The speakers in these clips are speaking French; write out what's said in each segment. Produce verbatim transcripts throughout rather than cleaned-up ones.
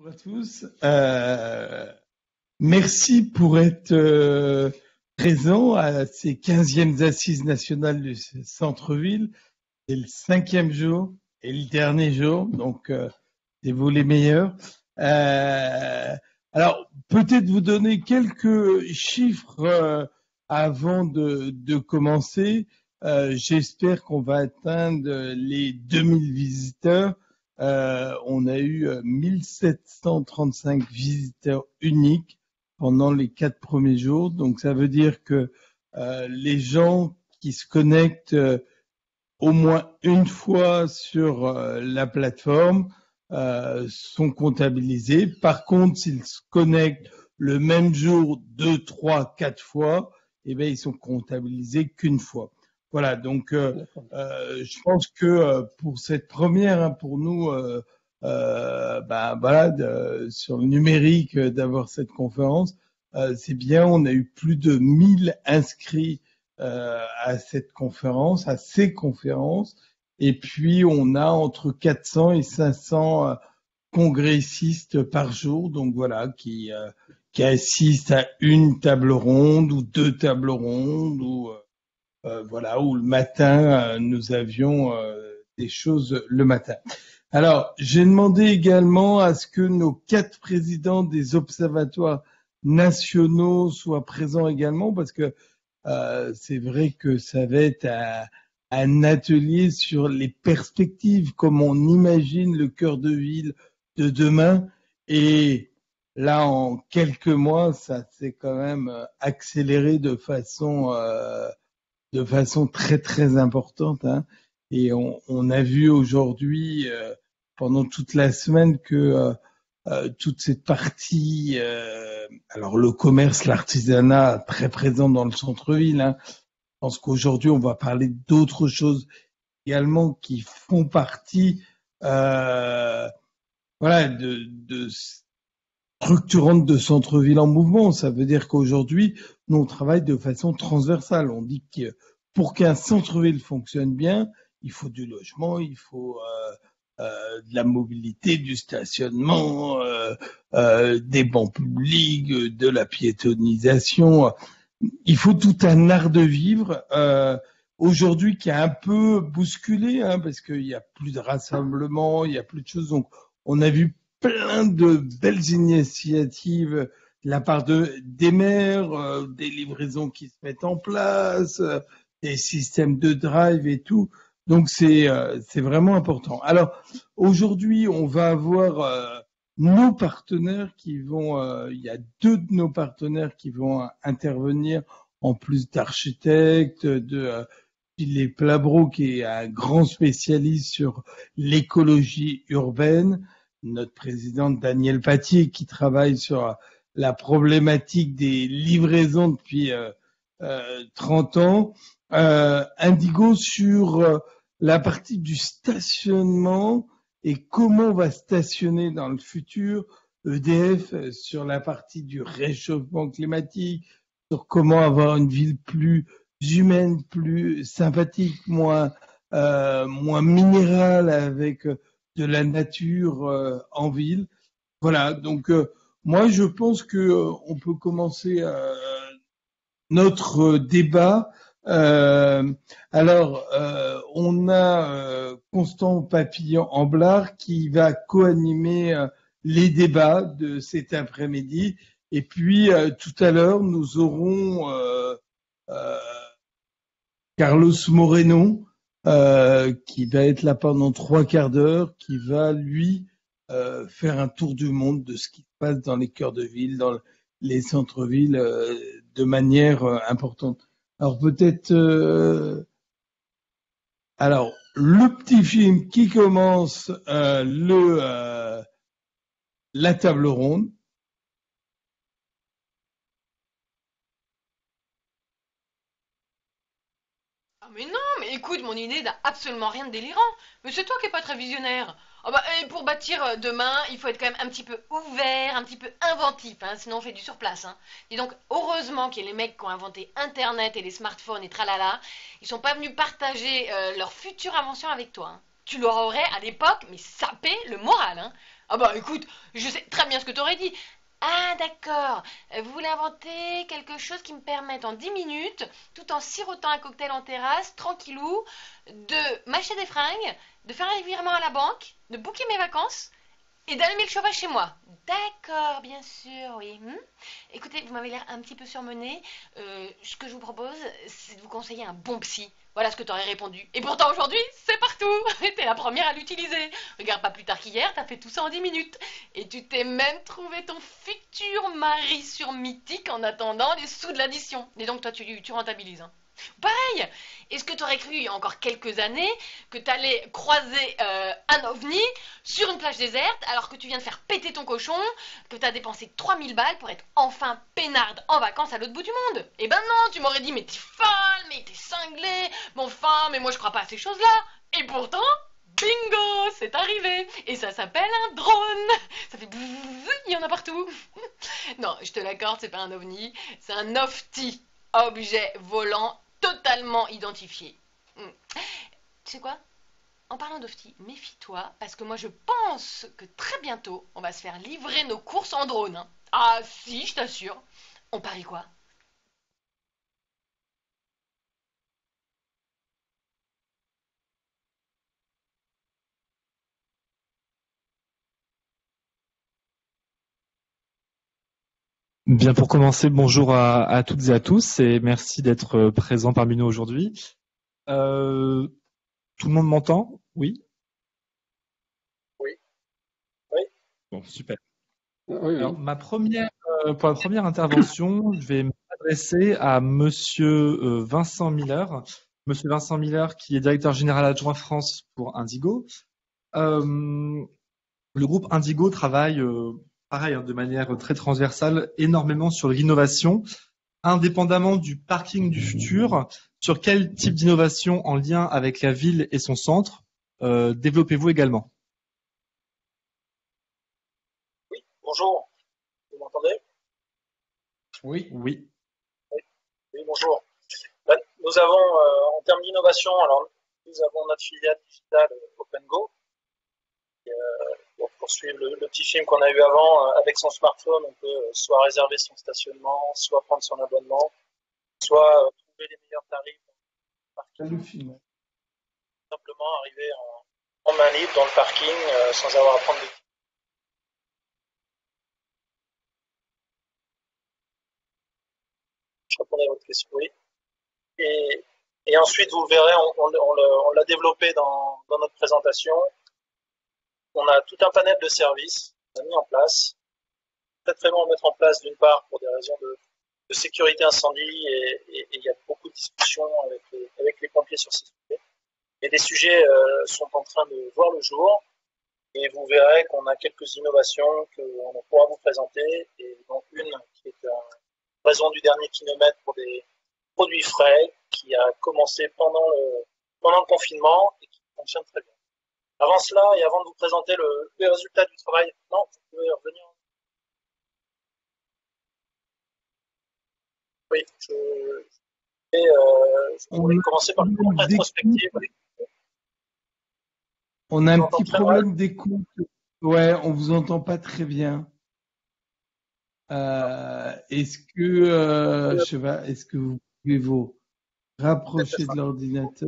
Bonjour à tous. Euh, merci pour être euh, présent à ces quinzièmes assises nationales du centre-ville. C'est le cinquième jour et le dernier jour, donc euh, c'est vous les meilleurs. Euh, alors, peut-être vous donner quelques chiffres euh, avant de, de commencer. Euh, j'espère qu'on va atteindre les deux mille visiteurs. Euh, on a eu mille sept cent trente-cinq visiteurs uniques pendant les quatre premiers jours. Donc, ça veut dire que euh, les gens qui se connectent euh, au moins une fois sur euh, la plateforme euh, sont comptabilisés. Par contre, s'ils se connectent le même jour deux, trois, quatre fois, eh bien, ils sont comptabilisés qu'une fois. Voilà, donc euh, euh, je pense que euh, pour cette première, hein, pour nous, euh, euh, ben voilà, de, sur le numérique, euh, d'avoir cette conférence, euh, c'est bien. On a eu plus de mille inscrits euh, à cette conférence, à ces conférences, et puis on a entre quatre cents et cinq cents euh, congressistes par jour, donc voilà, qui euh, qui assistent à une table ronde ou deux tables rondes ou euh, euh, voilà, où le matin, euh, nous avions euh, des choses le matin. Alors, j'ai demandé également à ce que nos quatre présidents des observatoires nationaux soient présents également, parce que euh, c'est vrai que ça va être un, un atelier sur les perspectives, comment on imagine le cœur de ville de demain. Et là, en quelques mois, ça s'est quand même accéléré de façon euh, de façon très très importante, hein. Et on, on a vu aujourd'hui, euh, pendant toute la semaine, que euh, euh, toute cette partie, euh, alors le commerce, l'artisanat, très présent dans le centre-ville, hein. Je pense qu'aujourd'hui, on va parler d'autres choses également qui font partie, euh, voilà, de, de structurantes de centre-ville en mouvement. Ça veut dire qu'aujourd'hui, nous, on travaille de façon transversale. On dit que pour qu'un centre-ville fonctionne bien, il faut du logement, il faut euh, euh, de la mobilité, du stationnement, euh, euh, des bancs publics, de la piétonisation. Il faut tout un art de vivre euh, aujourd'hui qui a un peu bousculé, hein, parce qu'il n'y a plus de rassemblement, il n'y a plus de choses. Donc, on a vu plein de belles initiatives de la part de, des maires, euh, des livraisons qui se mettent en place, euh, des systèmes de drive et tout. Donc, c'est euh, c'est vraiment important. Alors, aujourd'hui, on va avoir euh, nos partenaires qui vont, euh, il y a deux de nos partenaires qui vont intervenir en plus d'architectes, de euh, Philippe Labro qui est un grand spécialiste sur l'écologie urbaine, notre présidente Danielle Patier qui travaille sur la problématique des livraisons depuis euh, euh, trente ans, euh, Indigo sur euh, la partie du stationnement et comment on va stationner dans le futur, E D F sur la partie du réchauffement climatique, sur comment avoir une ville plus humaine, plus sympathique, moins euh, moins minérale, avec de la nature euh, en ville. Voilà, donc euh, moi je pense que euh, on peut commencer euh, notre débat. Euh, alors, euh, on a euh, Constant Papillon-Amblard qui va co-animer euh, les débats de cet après-midi. Et puis, euh, tout à l'heure, nous aurons euh, euh, Carlos Moreno euh, qui va être là pendant trois quarts d'heure, qui va, lui, euh, faire un tour du monde de ce qui se passe dans les cœurs de ville, dans les centres-villes, euh, de manière euh, importante. Alors peut-être, euh, alors le petit film qui commence, euh, le euh, la table ronde. Ah mais non, mais écoute, mon idée n'a absolument rien de délirant. Mais c'est toi qui es pas très visionnaire. Ah bah, et pour bâtir euh, demain, il faut être quand même un petit peu ouvert, un petit peu inventif, hein, sinon on fait du surplace. Hein. Et donc, heureusement qu'il y a les mecs qui ont inventé Internet et les smartphones et tralala, ils sont pas venus partager euh, leur future invention avec toi. Hein. Tu leur aurais à l'époque, mais sapé le moral. Hein. Ah bah écoute, je sais très bien ce que t'aurais dit. Ah d'accord, Euh, vous voulez inventer quelque chose qui me permette en dix minutes, tout en sirotant un cocktail en terrasse, tranquillou, de m'acheter des fringues, de faire un virement à la banque, de booker mes vacances et d'allumer le chauffage chez moi. D'accord, bien sûr, oui. Hmm. Écoutez, vous m'avez l'air un petit peu surmené. Euh, ce que je vous propose, c'est de vous conseiller un bon psy. Voilà ce que t'aurais répondu. Et pourtant aujourd'hui, c'est partout. T'es la première à l'utiliser. Regarde, pas plus tard qu'hier, t'as fait tout ça en dix minutes. Et tu t'es même trouvé ton futur mari sur Mythique en attendant les sous de l'addition. Et donc toi, tu, tu rentabilises. Hein. Pareil, est-ce que tu aurais cru il y a encore quelques années que tu allais croiser euh, un ovni sur une plage déserte alors que tu viens de faire péter ton cochon, que tu as dépensé trois mille balles pour être enfin peinarde en vacances à l'autre bout du monde? Eh ben non, tu m'aurais dit mais t'es folle, mais t'es cinglée, mais enfin, mais moi je crois pas à ces choses-là. Et pourtant, bingo, c'est arrivé. Et ça s'appelle un drone. Ça fait bzzz, il y en a partout. Non, je te l'accorde, c'est pas un ovni, c'est un ofti, objet volant totalement identifié. Hmm. Tu sais quoi? En parlant d'Ofti, méfie-toi, parce que moi je pense que très bientôt, on va se faire livrer nos courses en drone. Hein. Ah si, je t'assure. On parie quoi? Bien, pour commencer, bonjour à, à toutes et à tous et merci d'être euh, présents parmi nous aujourd'hui. Euh, tout le monde m'entend? Oui? Oui, oui, Bon, super. oui, Alors, oui. ma première, euh, pour la première intervention, je vais m'adresser à Monsieur euh, Vincent Miller. Monsieur Vincent Miller, qui est directeur général adjoint France pour Indigo. Euh, le groupe Indigo travaille, euh, pareil, hein, de manière très transversale, énormément sur l'innovation, indépendamment du parking du futur. Sur quel type d'innovation en lien avec la ville et son centre euh, développez-vous également? Oui, bonjour, vous m'entendez? Oui. Oui. Oui, oui, bonjour. Ben, nous avons, euh, en termes d'innovation, alors nous avons notre filiale digitale euh, OpenGo, qui, euh, pour poursuivre le, le petit film qu'on a eu avant, euh, avec son smartphone, on peut euh, soit réserver son stationnement, soit prendre son abonnement, soit euh, trouver les meilleurs tarifs dans le Ça parking, le film. simplement arriver en, en main libre dans le parking euh, sans avoir à prendre de... Je répondais à votre question, oui. Et, et ensuite, vous le verrez, on, on, on, on l'a développé dans, dans notre présentation. On a tout un panel de services qu'on a mis en place. Très très long à mettre en place, d'une part pour des raisons de, de sécurité incendie, et, et, et il y a beaucoup de discussions avec les, avec les pompiers sur ces sujets. Et des sujets euh, sont en train de voir le jour, et vous verrez qu'on a quelques innovations qu'on pourra vous présenter, et dont une qui est en raison du dernier kilomètre pour des produits frais, qui a commencé pendant le, pendant le confinement et qui fonctionne très bien. Avant cela, et avant de vous présenter le, les résultats du travail, non, vous pouvez revenir. Oui, je, et, euh, je On voulais a commencer par un une problème rétrospective. d'écoute. On a Je un vous entends petit très mal. problème d'écoute. Ouais, on vous entend pas très bien. Euh, est-ce que, euh, je sais pas, est-ce que vous pouvez vous rapprocher de l'ordinateur?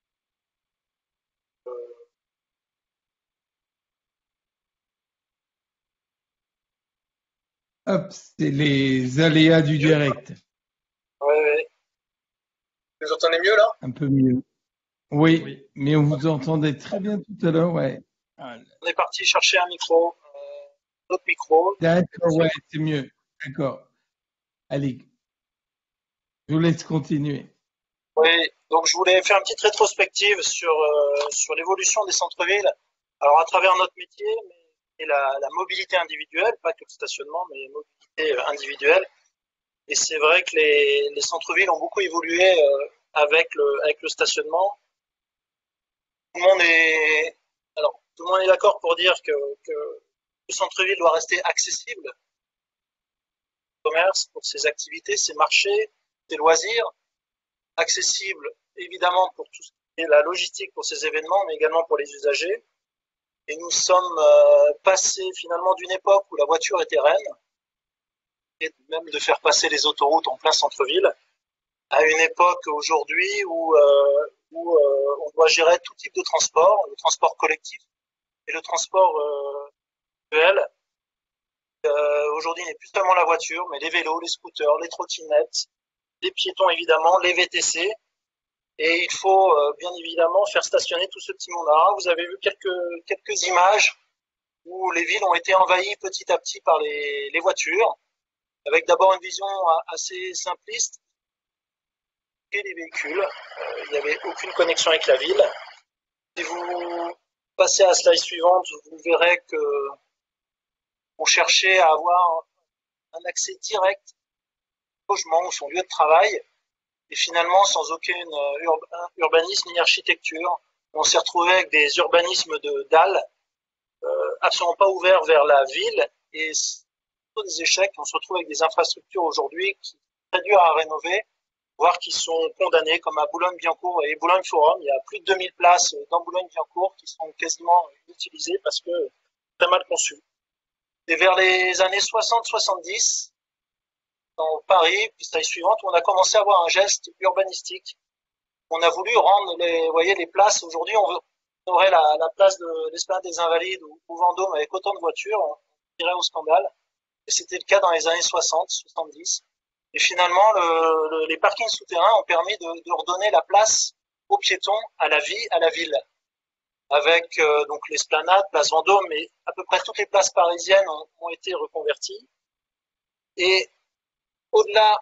Hop, c'est les aléas du Mieux? direct. Oui, oui. Vous entendez mieux là? Un peu mieux. Oui, Oui. mais on vous entendait très bien tout à l'heure, ouais. Ah, On est parti chercher un micro, euh, d'autres micros. d'accord, ouais, c'est mieux. D'accord. Allez, je vous laisse continuer. Oui, donc je voulais faire une petite rétrospective sur, euh, sur l'évolution des centres-villes. Alors à travers notre métier, mais et la, la mobilité individuelle, pas que le stationnement, mais la mobilité euh, individuelle. Et c'est vrai que les, les centres-villes ont beaucoup évolué euh, avec le, avec le stationnement. Tout le monde est, alors, tout le monde est d'accord pour dire que, que le centre-ville doit rester accessible au commerce, pour ses activités, ses marchés, ses loisirs, accessible évidemment pour tout ce qui est la logistique pour ces événements, mais également pour les usagers. Et nous sommes euh, passés finalement d'une époque où la voiture était reine, et même de faire passer les autoroutes en plein centre-ville, à une époque aujourd'hui où, euh, où euh, on doit gérer tout type de transport, le transport collectif et le transport euh, individuel. Euh, aujourd'hui, il n'est plus seulement la voiture, mais les vélos, les scooters, les trottinettes, les piétons évidemment, les V T C. Et il faut euh, bien évidemment faire stationner tout ce petit monde-là. Vous avez vu quelques, quelques images où les villes ont été envahies petit à petit par les, les voitures, avec d'abord une vision assez simpliste et les véhicules. Euh, il n'y avait aucune connexion avec la ville. Si vous passez à la slide suivante, vous verrez que on cherchait à avoir un accès direct au logement ou son lieu de travail, et finalement sans aucun ur- urbanisme ni architecture. On s'est retrouvé avec des urbanismes de dalles, euh, absolument pas ouverts vers la ville, et c'est des échecs. On se retrouve avec des infrastructures aujourd'hui qui sont très dures à rénover, voire qui sont condamnées, comme à Boulogne-Billancourt et Boulogne-Forum. Il y a plus de deux mille places dans Boulogne-Billancourt qui sont quasiment inutilisées parce que très mal conçues. Et vers les années soixante soixante-dix, dans Paris, puis l'année suivante, on a commencé à avoir un geste urbanistique. On a voulu rendre les, vous voyez, les places. Aujourd'hui, on, veut, on aurait la, la place de l'Esplanade des Invalides ou, ou Vendôme avec autant de voitures, on dirait au scandale. Et c'était le cas dans les années soixante soixante-dix. Et finalement, le, le, les parkings souterrains ont permis de, de redonner la place aux piétons, à la vie, à la ville. Avec euh, donc l'Esplanade, place Vendôme, mais à peu près toutes les places parisiennes ont, ont été reconverties. Et au-delà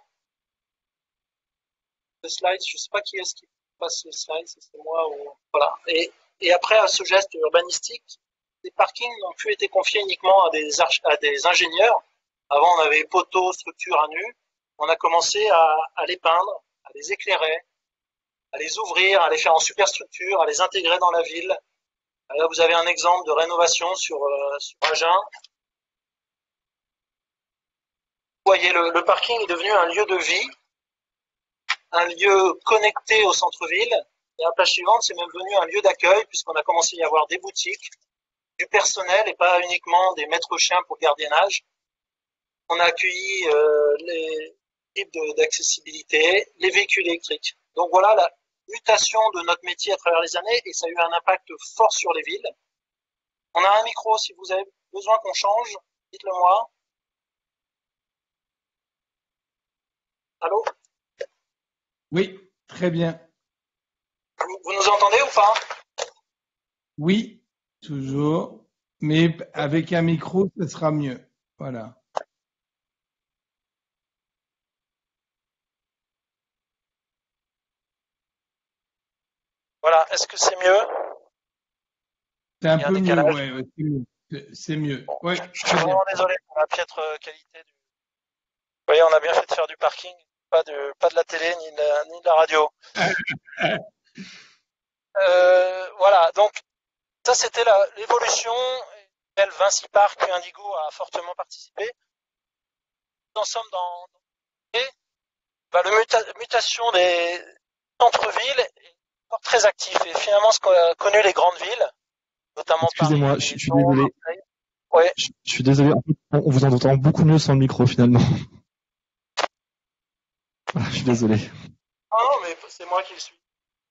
de slide, je ne sais pas qui est-ce qui passe le slide, si c'est moi ou voilà. Et, et après à ce geste urbanistique, les parkings n'ont plus été confiés uniquement à des, arch... à des ingénieurs. Avant, on avait poteaux, structures à nu. On a commencé à, à les peindre, à les éclairer, à les ouvrir, à les faire en superstructure, à les intégrer dans la ville. Là, vous avez un exemple de rénovation sur, euh, sur Agen. Vous voyez, le, le parking est devenu un lieu de vie, un lieu connecté au centre-ville. Et à la page suivante, c'est même devenu un lieu d'accueil, puisqu'on a commencé à y avoir des boutiques, du personnel et pas uniquement des maîtres chiens pour gardiennage. On a accueilli euh, les types d'accessibilité, les véhicules électriques. Donc voilà la mutation de notre métier à travers les années, et ça a eu un impact fort sur les villes. On a un micro, si vous avez besoin qu'on change, dites-le moi. Allô? Oui, très bien. Vous, vous nous entendez ou pas? Oui, toujours. Mais avec un micro, ce sera mieux. Voilà. Voilà, est-ce que c'est mieux? C'est un peu mieux, ouais, ouais, c'est mieux. C'est mieux. Bon, Ouais, je suis vraiment bien. désolé pour la piètre qualité. Du... Vous voyez, on a bien fait de faire du parking, pas de, pas de la télé ni de la, ni de la radio. euh, voilà, donc ça c'était l'évolution. Vinci Park, Indigo a fortement participé. Nous en sommes dans, dans bah, la muta, mutation des centres-villes est encore très actif. Et finalement, ce qu'ont connu les grandes villes, notamment Excusez-moi, Paris, je, je suis désolé. Ouais. Je, je suis désolé. On vous entend beaucoup mieux sans le micro finalement. Voilà, je suis désolé. Ah non, mais c'est moi qui le suis.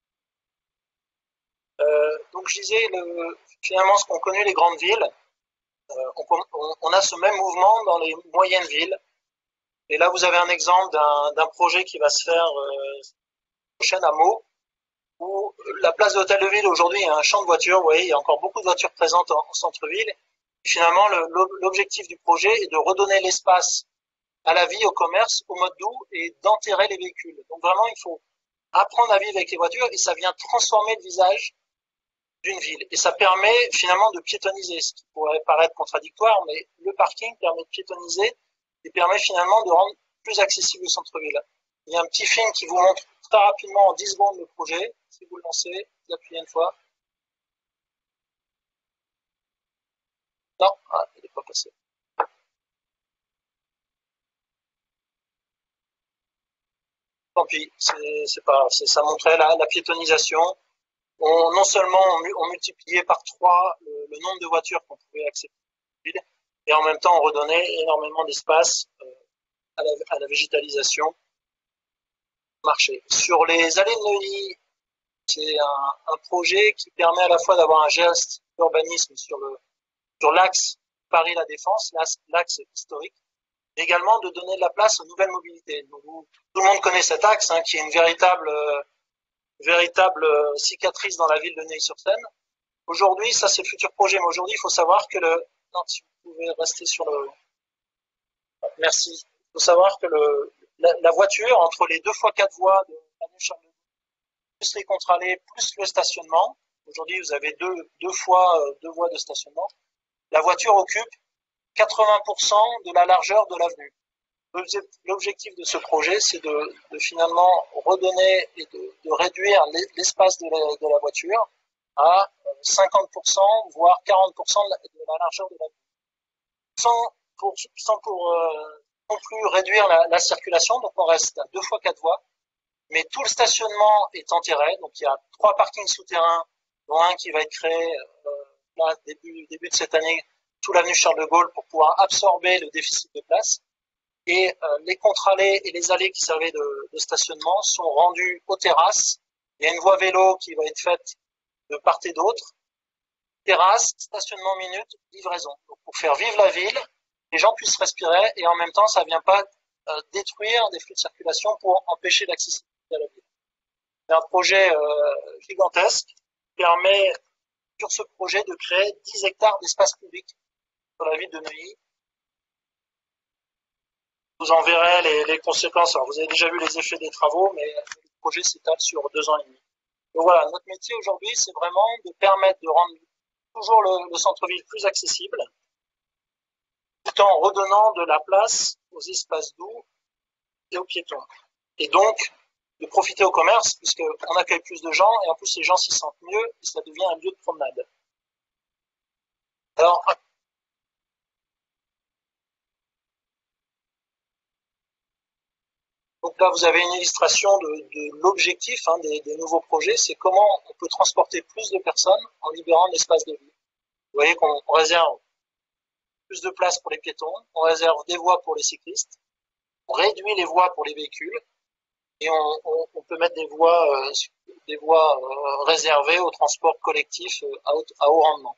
Euh, donc je disais, le, finalement, ce qu'ont connu les grandes villes, euh, on, on, on a ce même mouvement dans les moyennes villes. Et là, vous avez un exemple d'un projet qui va se faire euh, prochaine à Meaux, où la place de l'hôtel de ville aujourd'hui est un champ de voitures. Vous voyez, il y a encore beaucoup de voitures présentes en, en centre-ville. Finalement, l'objectif du projet est de redonner l'espace à la vie, au commerce, au mode doux et d'enterrer les véhicules. Donc vraiment, il faut apprendre à vivre avec les voitures et ça vient transformer le visage d'une ville. Et ça permet finalement de piétoniser, ce qui pourrait paraître contradictoire, mais le parking permet de piétoniser et permet finalement de rendre plus accessible le centre-ville. Il y a un petit film qui vous montre très rapidement en dix secondes le projet. Si vous le lancez, vous appuyez une fois. Non, ah, il n'est pas passé. Tant pis, c'est pas, ça montrait la, la piétonisation. On, non seulement on, on multipliait par trois le, le, le nombre de voitures qu'on pouvait accepter et en même temps on redonnait énormément d'espace euh, à, la, à la végétalisation marché. Sur les allées de Neuilly, c'est un, un projet qui permet à la fois d'avoir un geste d'urbanisme sur le sur l'axe Paris-La Défense, l'axe historique, mais également de donner de la place aux nouvelles mobilités. Donc, tout le monde connaît cet axe, hein, qui est une véritable, euh, véritable cicatrice dans la ville de Neuilly-sur-Seine. Aujourd'hui, ça c'est le futur projet, mais aujourd'hui, il faut savoir que le... Non, si vous pouvez rester sur le... Merci. Il faut savoir que le, la, la voiture, entre les deux fois quatre voies de l'avenue Charles de Gaulle, plus les contre-allées, plus le stationnement, aujourd'hui vous avez deux, deux fois deux voies de stationnement, la voiture occupe quatre-vingts pour cent de la largeur de l'avenue. L'objectif de ce projet, c'est de, de finalement redonner et de, de réduire l'espace de, de la voiture à cinquante pour cent, voire quarante pour cent de la, de la largeur de l'avenue. Sans pour, sans pour euh, non plus réduire la, la circulation, donc on reste à deux fois quatre voies, mais tout le stationnement est enterré, donc il y a trois parkings souterrains, dont un qui va être créé euh, là, début, début de cette année, sous l'avenue Charles de Gaulle, pour pouvoir absorber le déficit de place. Et euh, les contre-allées et les allées qui servaient de, de stationnement sont rendus aux terrasses. Il y a une voie vélo qui va être faite de part et d'autre. Terrasse, stationnement minute, livraison. Donc pour faire vivre la ville, les gens puissent respirer et en même temps, ça ne vient pas euh, détruire des flux de circulation pour empêcher l'accessibilité à la ville. C'est un projet euh, gigantesque qui permet, sur ce projet, de créer dix hectares d'espace public sur la ville de Neuilly. Je vous enverrai les, les conséquences. Alors, vous avez déjà vu les effets des travaux, mais le projet s'étale sur deux ans et demi. Donc voilà, notre métier aujourd'hui, c'est vraiment de permettre de rendre toujours le, le centre-ville plus accessible, tout en redonnant de la place aux espaces doux et aux piétons. Et donc, de profiter au commerce, puisqu'on accueille plus de gens, et en plus les gens s'y sentent mieux, et ça devient un lieu de promenade. Alors, donc là, vous avez une illustration de, de l'objectif hein, des, des nouveaux projets, c'est comment on peut transporter plus de personnes en libérant l'espace de vie. Vous voyez qu'on réserve plus de place pour les piétons, on réserve des voies pour les cyclistes, on réduit les voies pour les véhicules, et on, on, on peut mettre des voies, euh, des voies euh, réservées au transport collectif euh, à, haut, à haut rendement.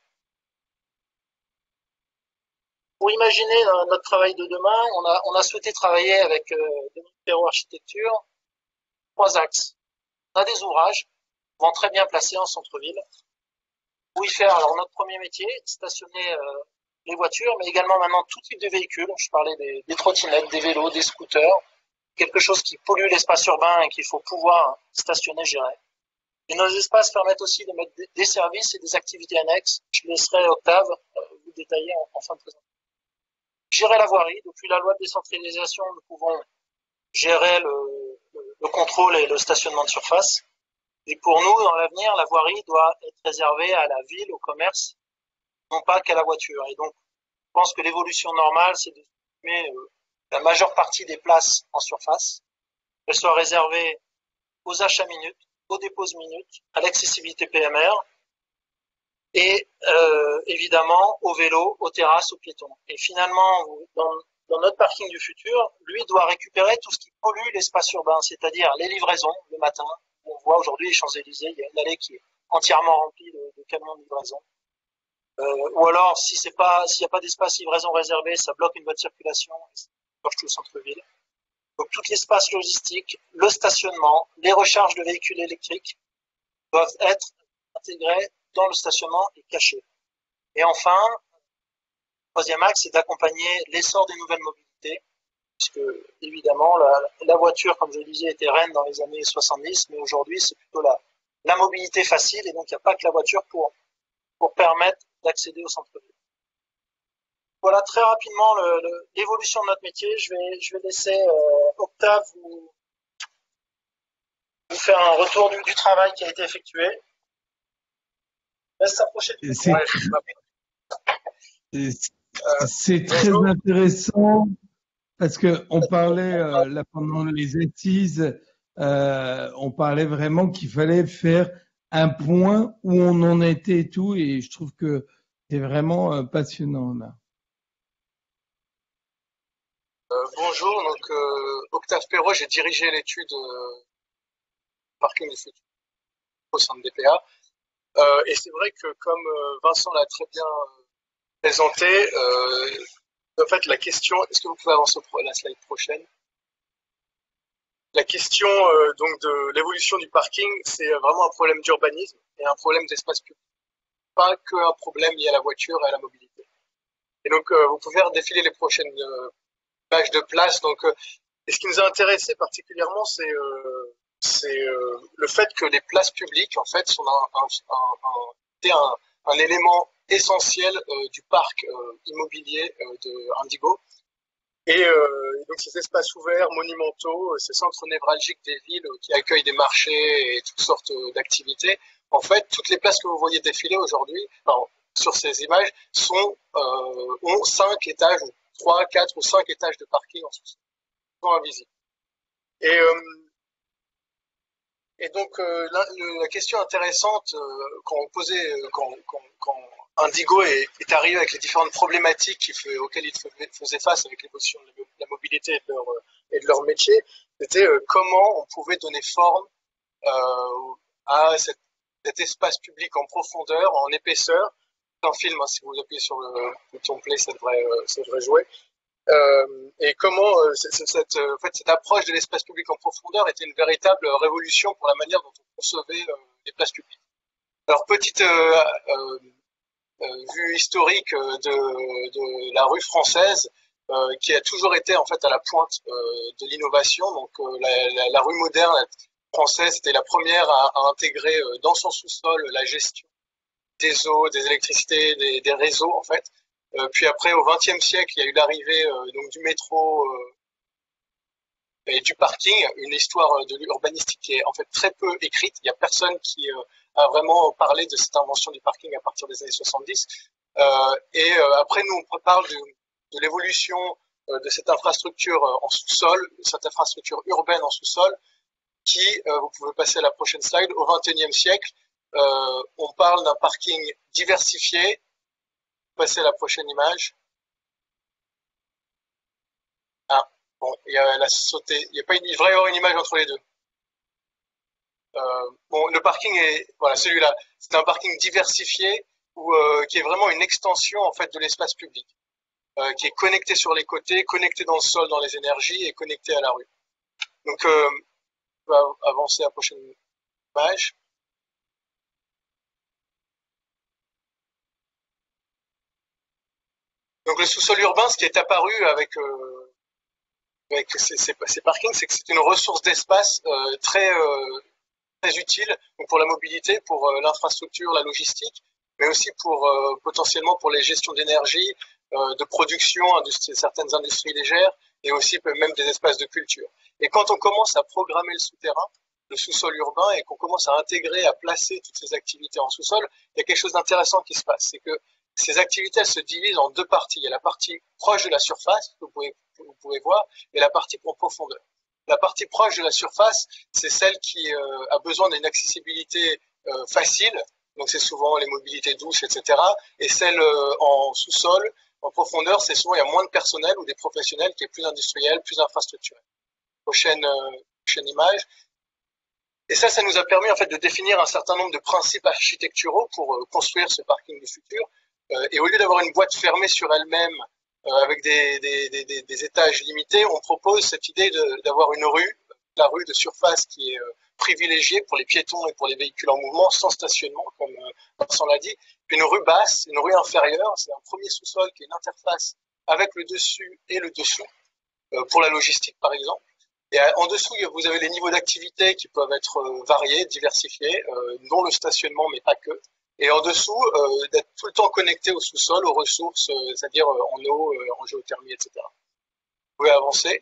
Pour imaginer euh, notre travail de demain, on a, on a souhaité travailler avec euh, Dominique Perrault Architecture trois axes. On a des ouvrages, souvent très bien placés en centre-ville, où y faire alors notre premier métier, stationner euh, les voitures, mais également maintenant tout type de véhicules. Je parlais des, des trottinettes, des vélos, des scooters, quelque chose qui pollue l'espace urbain et qu'il faut pouvoir stationner, gérer. Et nos espaces permettent aussi de mettre des, des services et des activités annexes. Je laisserai Octave euh, vous détailler en, en fin de présentation. Gérer la voirie. Depuis la loi de décentralisation, nous pouvons gérer le, le, le contrôle et le stationnement de surface. Et pour nous, dans l'avenir, la voirie doit être réservée à la ville, au commerce, non pas qu'à la voiture. Et donc, je pense que l'évolution normale, c'est de supprimer euh, la majeure partie des places en surface, qu'elles soient réservées aux achats minutes, aux dépôts minutes, à l'accessibilité P M R et euh, évidemment aux vélos, aux terrasses, aux piétons. Et finalement, dans, dans notre parking du futur, lui doit récupérer tout ce qui pollue l'espace urbain, c'est-à-dire les livraisons le matin. On voit aujourd'hui les Champs-Élysées, il y a une allée qui est entièrement remplie de, de camions de livraison. Euh, ou alors, si c'est pas, s'il n'y a pas d'espace livraison réservé, ça bloque une bonne circulation, ça bloque tout le centre-ville. Donc, tout l'espace logistique, le stationnement, les recharges de véhicules électriques doivent être intégrés dans le stationnement et cachés. Et enfin, le troisième axe, c'est d'accompagner l'essor des nouvelles mobilités, puisque évidemment, la, la voiture, comme je le disais, était reine dans les années soixante-dix, mais aujourd'hui, c'est plutôt la, la mobilité facile, et donc il n'y a pas que la voiture pour, pour permettre d'accéder au centre-ville. Voilà très rapidement l'évolution de notre métier. Je vais, je vais laisser euh, Octave vous, vous faire un retour du, du travail qui a été effectué. Laisse s'approcher du C'est ouais, très bonjour. Intéressant parce que on parlait euh, là pendant les assises, euh, on parlait vraiment qu'il fallait faire un point où on en était et tout, et je trouve que C'est vraiment euh, passionnant là. Euh, bonjour, donc euh, Octave Perrault, j'ai dirigé l'étude euh, parking du futur au sein de D P A. Euh, et c'est vrai que comme euh, Vincent l'a très bien euh, présenté, euh, en fait la question, est-ce que vous pouvez avancer pour la slide prochaine? La question euh, donc de l'évolution du parking, c'est vraiment un problème d'urbanisme et un problème d'espace public, pas qu'un problème lié à la voiture et à la mobilité. Et donc euh, vous pouvez redéfiler les prochaines euh, pages de place. Donc, euh, et ce qui nous a intéressé particulièrement, c'est euh, c'est euh, le fait que les places publiques, en fait, sont un, un, un, un, un élément essentiel euh, du parc euh, immobilier euh, de Indigo. Et euh, donc ces espaces ouverts, monumentaux, ces centres névralgiques des villes qui accueillent des marchés et toutes sortes d'activités, en fait, toutes les places que vous voyez défiler aujourd'hui, enfin, sur ces images, sont, euh, ont cinq étages, ou trois, quatre ou cinq étages de parking en sous-sol, sont invisibles. Et, euh, et donc euh, la, la question intéressante euh, quand on posait, quand, quand, quand Indigo est, est arrivé avec les différentes problématiques qui fait, auxquelles ils faisaient face avec l'évolution de la mobilité et de leur, et de leur métier, c'était euh, comment on pouvait donner forme euh, à cette, cet espace public en profondeur, en épaisseur. C'est un film, hein, si vous appuyez sur le bouton play, ça devrait, euh, ça devrait jouer. Euh, et comment euh, cette, cette, en fait, cette approche de l'espace public en profondeur était une véritable révolution pour la manière dont on concevait euh, les places publiques. Alors, petite euh, euh, euh, vue historique de, de la rue française, euh, qui a toujours été en fait à la pointe euh, de l'innovation. Donc, euh, la, la, la rue moderne française était la première à, à intégrer euh, dans son sous-sol la gestion des eaux, des électricités, des, des réseaux en fait. Euh, puis après, au vingtième siècle, il y a eu l'arrivée euh, donc du métro euh, et du parking, une histoire de l'urbanistique qui est en fait très peu écrite. Il n'y a personne qui euh, a vraiment parlé de cette invention du parking à partir des années soixante-dix. Euh, et euh, après, nous, on parle de, de l'évolution euh, de cette infrastructure euh, en sous-sol, cette infrastructure urbaine en sous-sol, qui, euh, vous pouvez passer à la prochaine slide, au vingt et unième siècle, euh, on parle d'un parking diversifié. Passer à la prochaine image. Ah, bon, il y a, elle a sauté. Il y a pas une, il devrait y avoir une image entre les deux. Euh, bon, le parking est, voilà, celui-là. C'est un parking diversifié où, euh, qui est vraiment une extension en fait de l'espace public, euh, qui est connecté sur les côtés, connecté dans le sol, dans les énergies et connecté à la rue. Donc, euh, on va avancer à la prochaine image. Donc, le sous-sol urbain, ce qui est apparu avec euh, avec ces, ces, ces parkings, c'est que c'est une ressource d'espace euh, très euh, très utile donc pour la mobilité, pour euh, l'infrastructure, la logistique, mais aussi pour euh, potentiellement pour les gestions d'énergie, euh, de production, industrie, certaines industries légères, et aussi même des espaces de culture. Et quand on commence à programmer le souterrain, le sous-sol urbain, et qu'on commence à intégrer, à placer toutes ces activités en sous-sol, il y a quelque chose d'intéressant qui se passe. C'est que ces activités, elles se divisent en deux parties. Il y a la partie proche de la surface, que vous pouvez, que vous pouvez voir, et la partie en profondeur. La partie proche de la surface, c'est celle qui euh, a besoin d'une accessibilité euh, facile, donc c'est souvent les mobilités douces, et cetera. Et celle euh, en sous-sol, en profondeur, c'est souvent il y a moins de personnel ou des professionnels qui est plus industriel, plus infrastructurel. Prochaine, euh, prochaine image. Et ça, ça nous a permis en fait de définir un certain nombre de principes architecturaux pour euh, construire ce parking du futur. Euh, et au lieu d'avoir une boîte fermée sur elle-même euh, avec des, des, des, des étages limités, on propose cette idée de, d'avoir une rue, la rue de surface qui est euh, privilégiée pour les piétons et pour les véhicules en mouvement, sans stationnement, comme euh, Vincent l'a dit. Puis une rue basse, une rue inférieure, c'est un premier sous-sol qui est une interface avec le dessus et le dessous, euh, pour la logistique par exemple. Et en dessous, vous avez les niveaux d'activité qui peuvent être variés, diversifiés, euh, dont le stationnement, mais pas que. Et en dessous, euh, d'être tout le temps connecté au sous-sol, aux ressources, euh, c'est-à-dire euh, en eau, euh, en géothermie, et cetera. Vous pouvez avancer.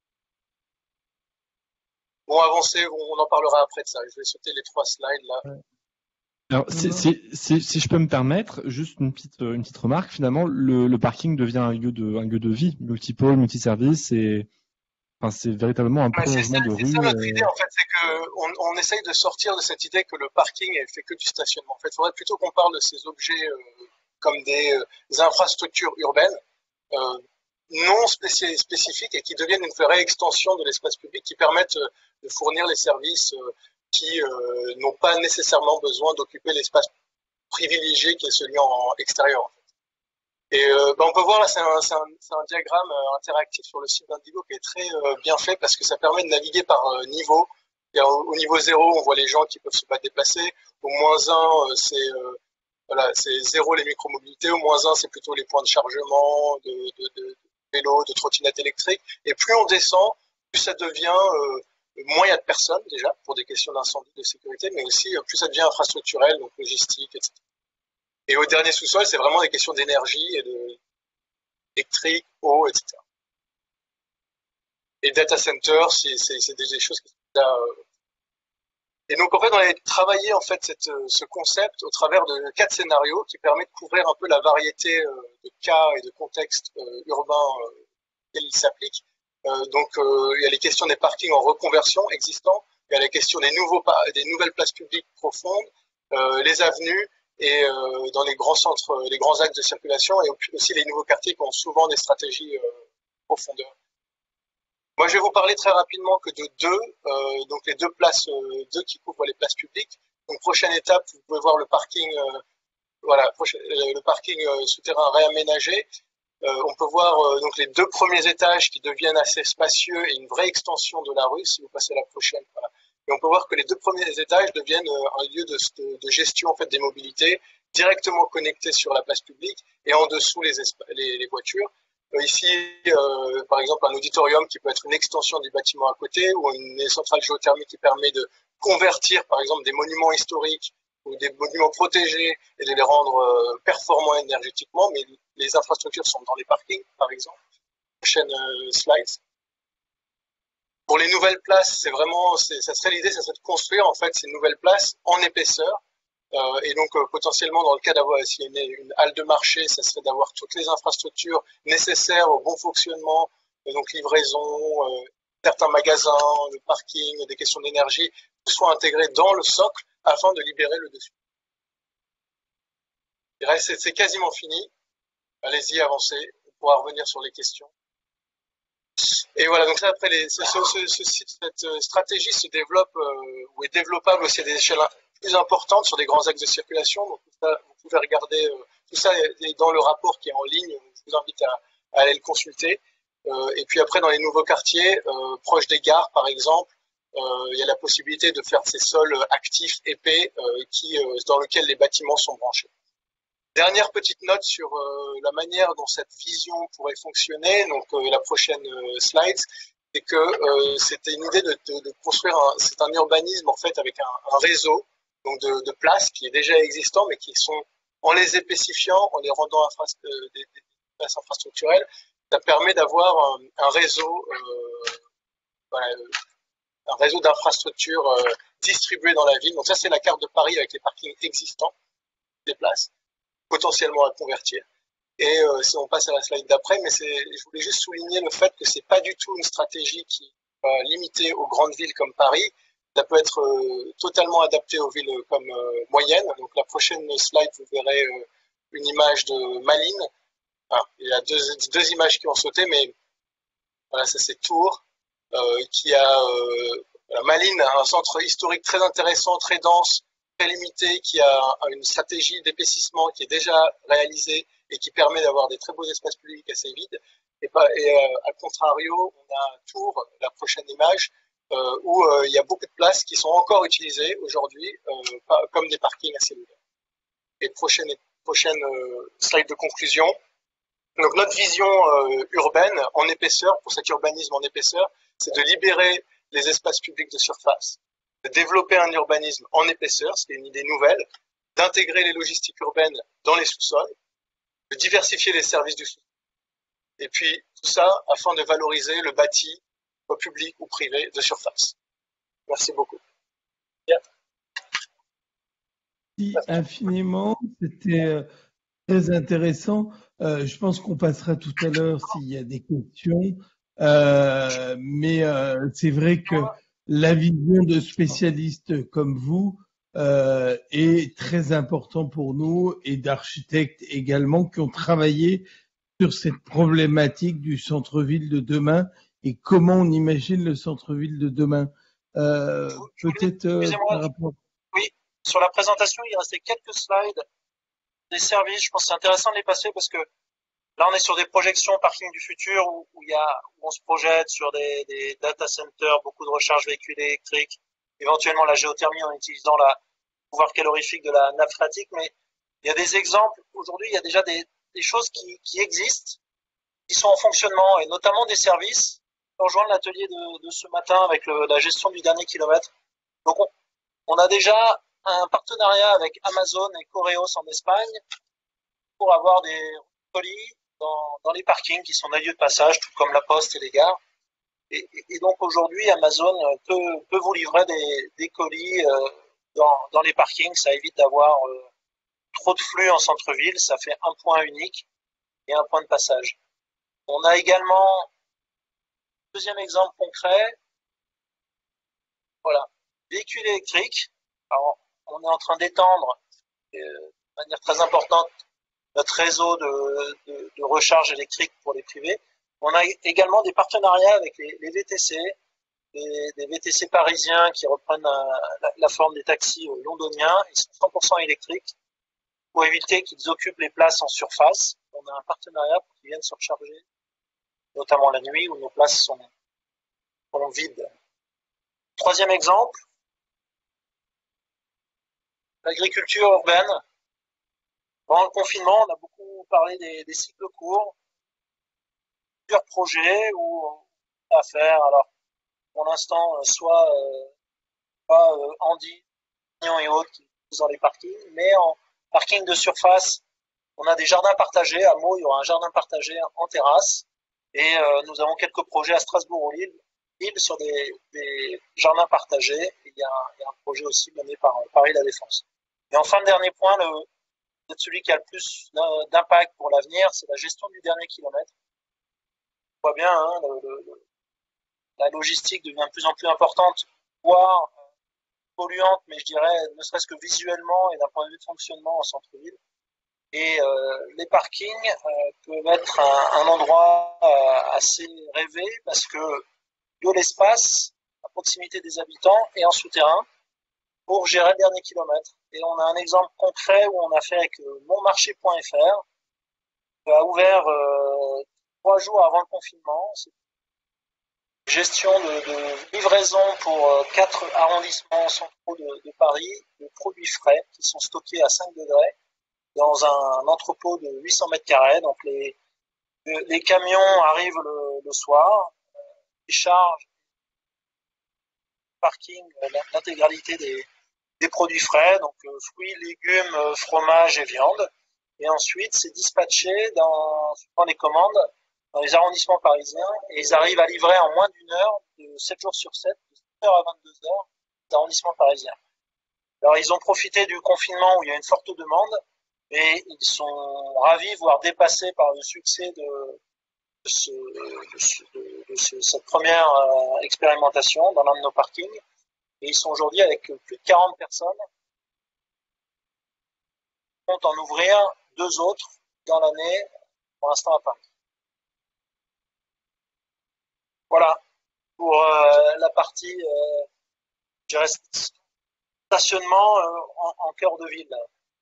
Bon, avancer, on en parlera après de ça. Je vais sauter les trois slides là. Alors, c'est, c'est, c'est, si je peux me permettre, juste une petite, une petite remarque. Finalement, le, le parking devient un lieu de, un lieu de vie, multipôle, multiservice, et enfin, c'est véritablement un prolongement ouais, de rue. C'est ça notre idée, en fait, c'est qu'on on essaye de sortir de cette idée que le parking fait que du stationnement. En fait, il faudrait plutôt qu'on parle de ces objets euh, comme des, euh, des infrastructures urbaines euh, non spéci- spécifiques et qui deviennent une vraie extension de l'espace public qui permettent euh, de fournir les services euh, qui euh, n'ont pas nécessairement besoin d'occuper l'espace privilégié qui est celui en extérieur. Et euh, ben on peut voir là, c'est un, c'est un, c'est un diagramme euh, interactif sur le site d'Indigo qui est très euh, bien fait parce que ça permet de naviguer par euh, niveau. Et au, au niveau zéro, on voit les gens qui peuvent se pas déplacer. Au moins un, euh, c'est euh, voilà, c'est zéro les micromobilités. Au moins un, c'est plutôt les points de chargement, de, de, de, de vélos, de trottinettes électriques. Et plus on descend, plus ça devient euh, moins il y a de personnes déjà pour des questions d'incendie, de sécurité, mais aussi euh, plus ça devient infrastructurel, donc logistique, et cetera. Et au dernier sous-sol, c'est vraiment des questions d'énergie et de électrique, eau, et cetera. Et data center, c'est, c'est, c'est des choses qui sont là. Euh... Et donc, en fait, on a travaillé en fait cette, ce concept au travers de quatre scénarios qui permet de couvrir un peu la variété euh, de cas et de contextes euh, urbains euh, auxquels il s'applique. Euh, donc, euh, il y a les questions des parkings en reconversion existants, il y a les questions des, nouveaux, des nouvelles places publiques profondes, euh, les avenues, et euh, dans les grands centres, les grands axes de circulation, et aussi les nouveaux quartiers qui ont souvent des stratégies euh, profondeur. Moi, je vais vous parler très rapidement que de deux, euh, donc les deux places, euh, deux qui couvrent les places publiques. Donc, prochaine étape, vous pouvez voir le parking, euh, voilà, prochain, le parking euh, souterrain réaménagé. Euh, on peut voir euh, donc les deux premiers étages qui deviennent assez spacieux et une vraie extension de la rue. Si vous passez à la prochaine, voilà. Et on peut voir que les deux premiers étages deviennent un lieu de, de, de gestion en fait, des mobilités, directement connectés sur la place publique et en dessous les, les, les voitures. Euh, ici, euh, par exemple, un auditorium qui peut être une extension du bâtiment à côté ou une centrale géothermique qui permet de convertir, par exemple, des monuments historiques ou des monuments protégés et de les rendre euh, performants énergétiquement. Mais les infrastructures sont dans les parkings, par exemple. Prochaine euh, slide. Pour les nouvelles places, c'est vraiment, c'est, ça serait l'idée, ça serait de construire en fait ces nouvelles places en épaisseur. Euh, et donc euh, potentiellement dans le cas d'avoir s'il y a une, une halle de marché, ça serait d'avoir toutes les infrastructures nécessaires au bon fonctionnement, et donc livraison, euh, certains magasins, le parking, des questions d'énergie, soient intégrées dans le socle afin de libérer le dessus. Et là, c'est, c'est quasiment fini. Allez-y, avancez. On pourra revenir sur les questions. Et voilà, donc là, après, les, ce, ce, ce, cette stratégie se développe euh, ou est développable aussi à des échelles plus importantes sur des grands axes de circulation. Donc, ça, vous pouvez regarder, euh, tout ça est dans le rapport qui est en ligne. Je vous invite à, à aller le consulter. Euh, et puis après, dans les nouveaux quartiers, euh, proches des gares, par exemple, euh, il y a la possibilité de faire ces sols actifs épais euh, qui, euh, dans lesquels les bâtiments sont branchés. Dernière petite note sur euh, la manière dont cette vision pourrait fonctionner, donc euh, la prochaine euh, slide, c'est que euh, c'était une idée de, de, de construire un, c'est un urbanisme en fait avec un, un réseau donc de, de places qui est déjà existant, mais qui sont en les épaissiffiant, en les rendant infra, euh, des, des places infrastructurelles, ça permet d'avoir un, un réseau, euh, voilà, un réseau d'infrastructures euh, distribuées dans la ville. Donc ça c'est la carte de Paris avec les parkings existants des places, potentiellement à convertir. Et euh, si on passe à la slide d'après, mais c'est, je voulais juste souligner le fait que c'est pas du tout une stratégie qui est limitée aux grandes villes comme Paris. Ça peut être euh, totalement adapté aux villes comme euh, moyennes. Donc la prochaine slide, vous verrez euh, une image de Malines. Ah, il y a deux, deux images qui ont sauté, mais voilà, ça c'est Tours, euh, qui a euh, Malines, un centre historique très intéressant, très dense, très limité, qui a une stratégie d'épaississement qui est déjà réalisée et qui permet d'avoir des très beaux espaces publics assez vides. Et, pas, et euh, à contrario, on a Tours, la prochaine image, euh, où euh, il y a beaucoup de places qui sont encore utilisées aujourd'hui euh, comme des parkings assez ouverts. Et prochaine, prochaine euh, slide de conclusion. Donc notre vision euh, urbaine en épaisseur, pour cet urbanisme en épaisseur, c'est de libérer les espaces publics de surface, de développer un urbanisme en épaisseur, ce qui est une idée nouvelle, d'intégrer les logistiques urbaines dans les sous-sols, de diversifier les services du sous-sol. Et puis tout ça afin de valoriser le bâti, public ou privé, de surface. Merci beaucoup. Bien. Merci infiniment, c'était très intéressant. Euh, je pense qu'on passera tout à l'heure s'il y a des questions. Euh, mais euh, c'est vrai que la vision de spécialistes comme vous euh, est très important pour nous, et d'architectes également qui ont travaillé sur cette problématique du centre-ville de demain et comment on imagine le centre-ville de demain. Euh, peut-être euh, par rapport... Oui, sur la présentation, il restait quelques slides des services. Je pense que c'est intéressant de les passer parce que là, on est sur des projections parking du futur où, où, il y a, où on se projette sur des, des data centers, beaucoup de recharge véhicules électriques, éventuellement la géothermie en utilisant la pouvoir calorifique de la nappe phréatique. Mais il y a des exemples. Aujourd'hui, il y a déjà des, des choses qui, qui existent, qui sont en fonctionnement, et notamment des services. On rejoint l'atelier de, de ce matin avec le, la gestion du dernier kilomètre. Donc, on, on a déjà un partenariat avec Amazon et Correos en Espagne pour avoir des colis dans, dans les parkings qui sont des lieux de passage, tout comme la poste et les gares. Et, et donc aujourd'hui, Amazon peut, peut vous livrer des, des colis euh, dans, dans les parkings. Ça évite d'avoir euh, trop de flux en centre-ville. Ça fait un point unique et un point de passage. On a également un deuxième exemple concret. Voilà, véhicules électriques. Alors, on est en train d'étendre euh, de manière très importante notre réseau de, de, de recharge électrique pour les privés. On a également des partenariats avec les, les V T C, les, des V T C parisiens qui reprennent un, la, la forme des taxis londoniens. Ils sont cent pour cent électriques pour éviter qu'ils occupent les places en surface. On a un partenariat pour qu'ils viennent se recharger, notamment la nuit où nos places sont, sont vides. Troisième exemple, l'agriculture urbaine. Pendant le confinement, on a beaucoup parlé des, des cycles courts, plusieurs projets où on a à faire. Alors, pour l'instant, soit, euh, soit euh, Andy, et autres qui sont dans les parkings, mais en parking de surface, on a des jardins partagés. À Meaux, il y aura un jardin partagé en terrasse. Et euh, nous avons quelques projets à Strasbourg ou Lille, Lille sur des, des jardins partagés. Et il y, a un, il y a un projet aussi mené par Paris La Défense. Et enfin, dernier point, le, peut-être celui qui a le plus d'impact pour l'avenir, c'est la gestion du dernier kilomètre. On voit bien, hein, le, le, la logistique devient de plus en plus importante, voire euh, polluante, mais je dirais ne serait-ce que visuellement et d'un point de vue de fonctionnement en centre-ville. Et euh, les parkings euh, peuvent être un, un endroit euh, assez rêvé parce que de l'espace à proximité des habitants et en souterrain pour gérer le dernier kilomètre. Et on a un exemple concret où on a fait avec monmarché point F R, qui a ouvert euh, trois jours avant le confinement. C'est une gestion de, de livraison pour euh, quatre arrondissements centraux de, de Paris de produits frais qui sont stockés à cinq degrés dans un entrepôt de huit cents mètres carrés. Donc les, les camions arrivent le, le soir, ils chargent parking l'intégralité des, des produits frais, donc euh, fruits, légumes, euh, fromage et viande. Et ensuite, c'est dispatché dans, dans les commandes dans les arrondissements parisiens et ils arrivent à livrer en moins d'une heure, de sept jours sur sept, de sept heures à vingt-deux heures, les arrondissements parisiens. Alors, ils ont profité du confinement où il y a une forte demande et ils sont ravis, voire dépassés par le succès de, de, ce, de, ce, de, de ce, cette première euh, expérimentation dans l'un de nos parkings. Et ils sont aujourd'hui avec plus de quarante personnes. Ils comptent en ouvrir deux autres dans l'année, pour l'instant à Paris. Voilà, pour euh, la partie, euh, je dirais, stationnement euh, en, en cœur de ville.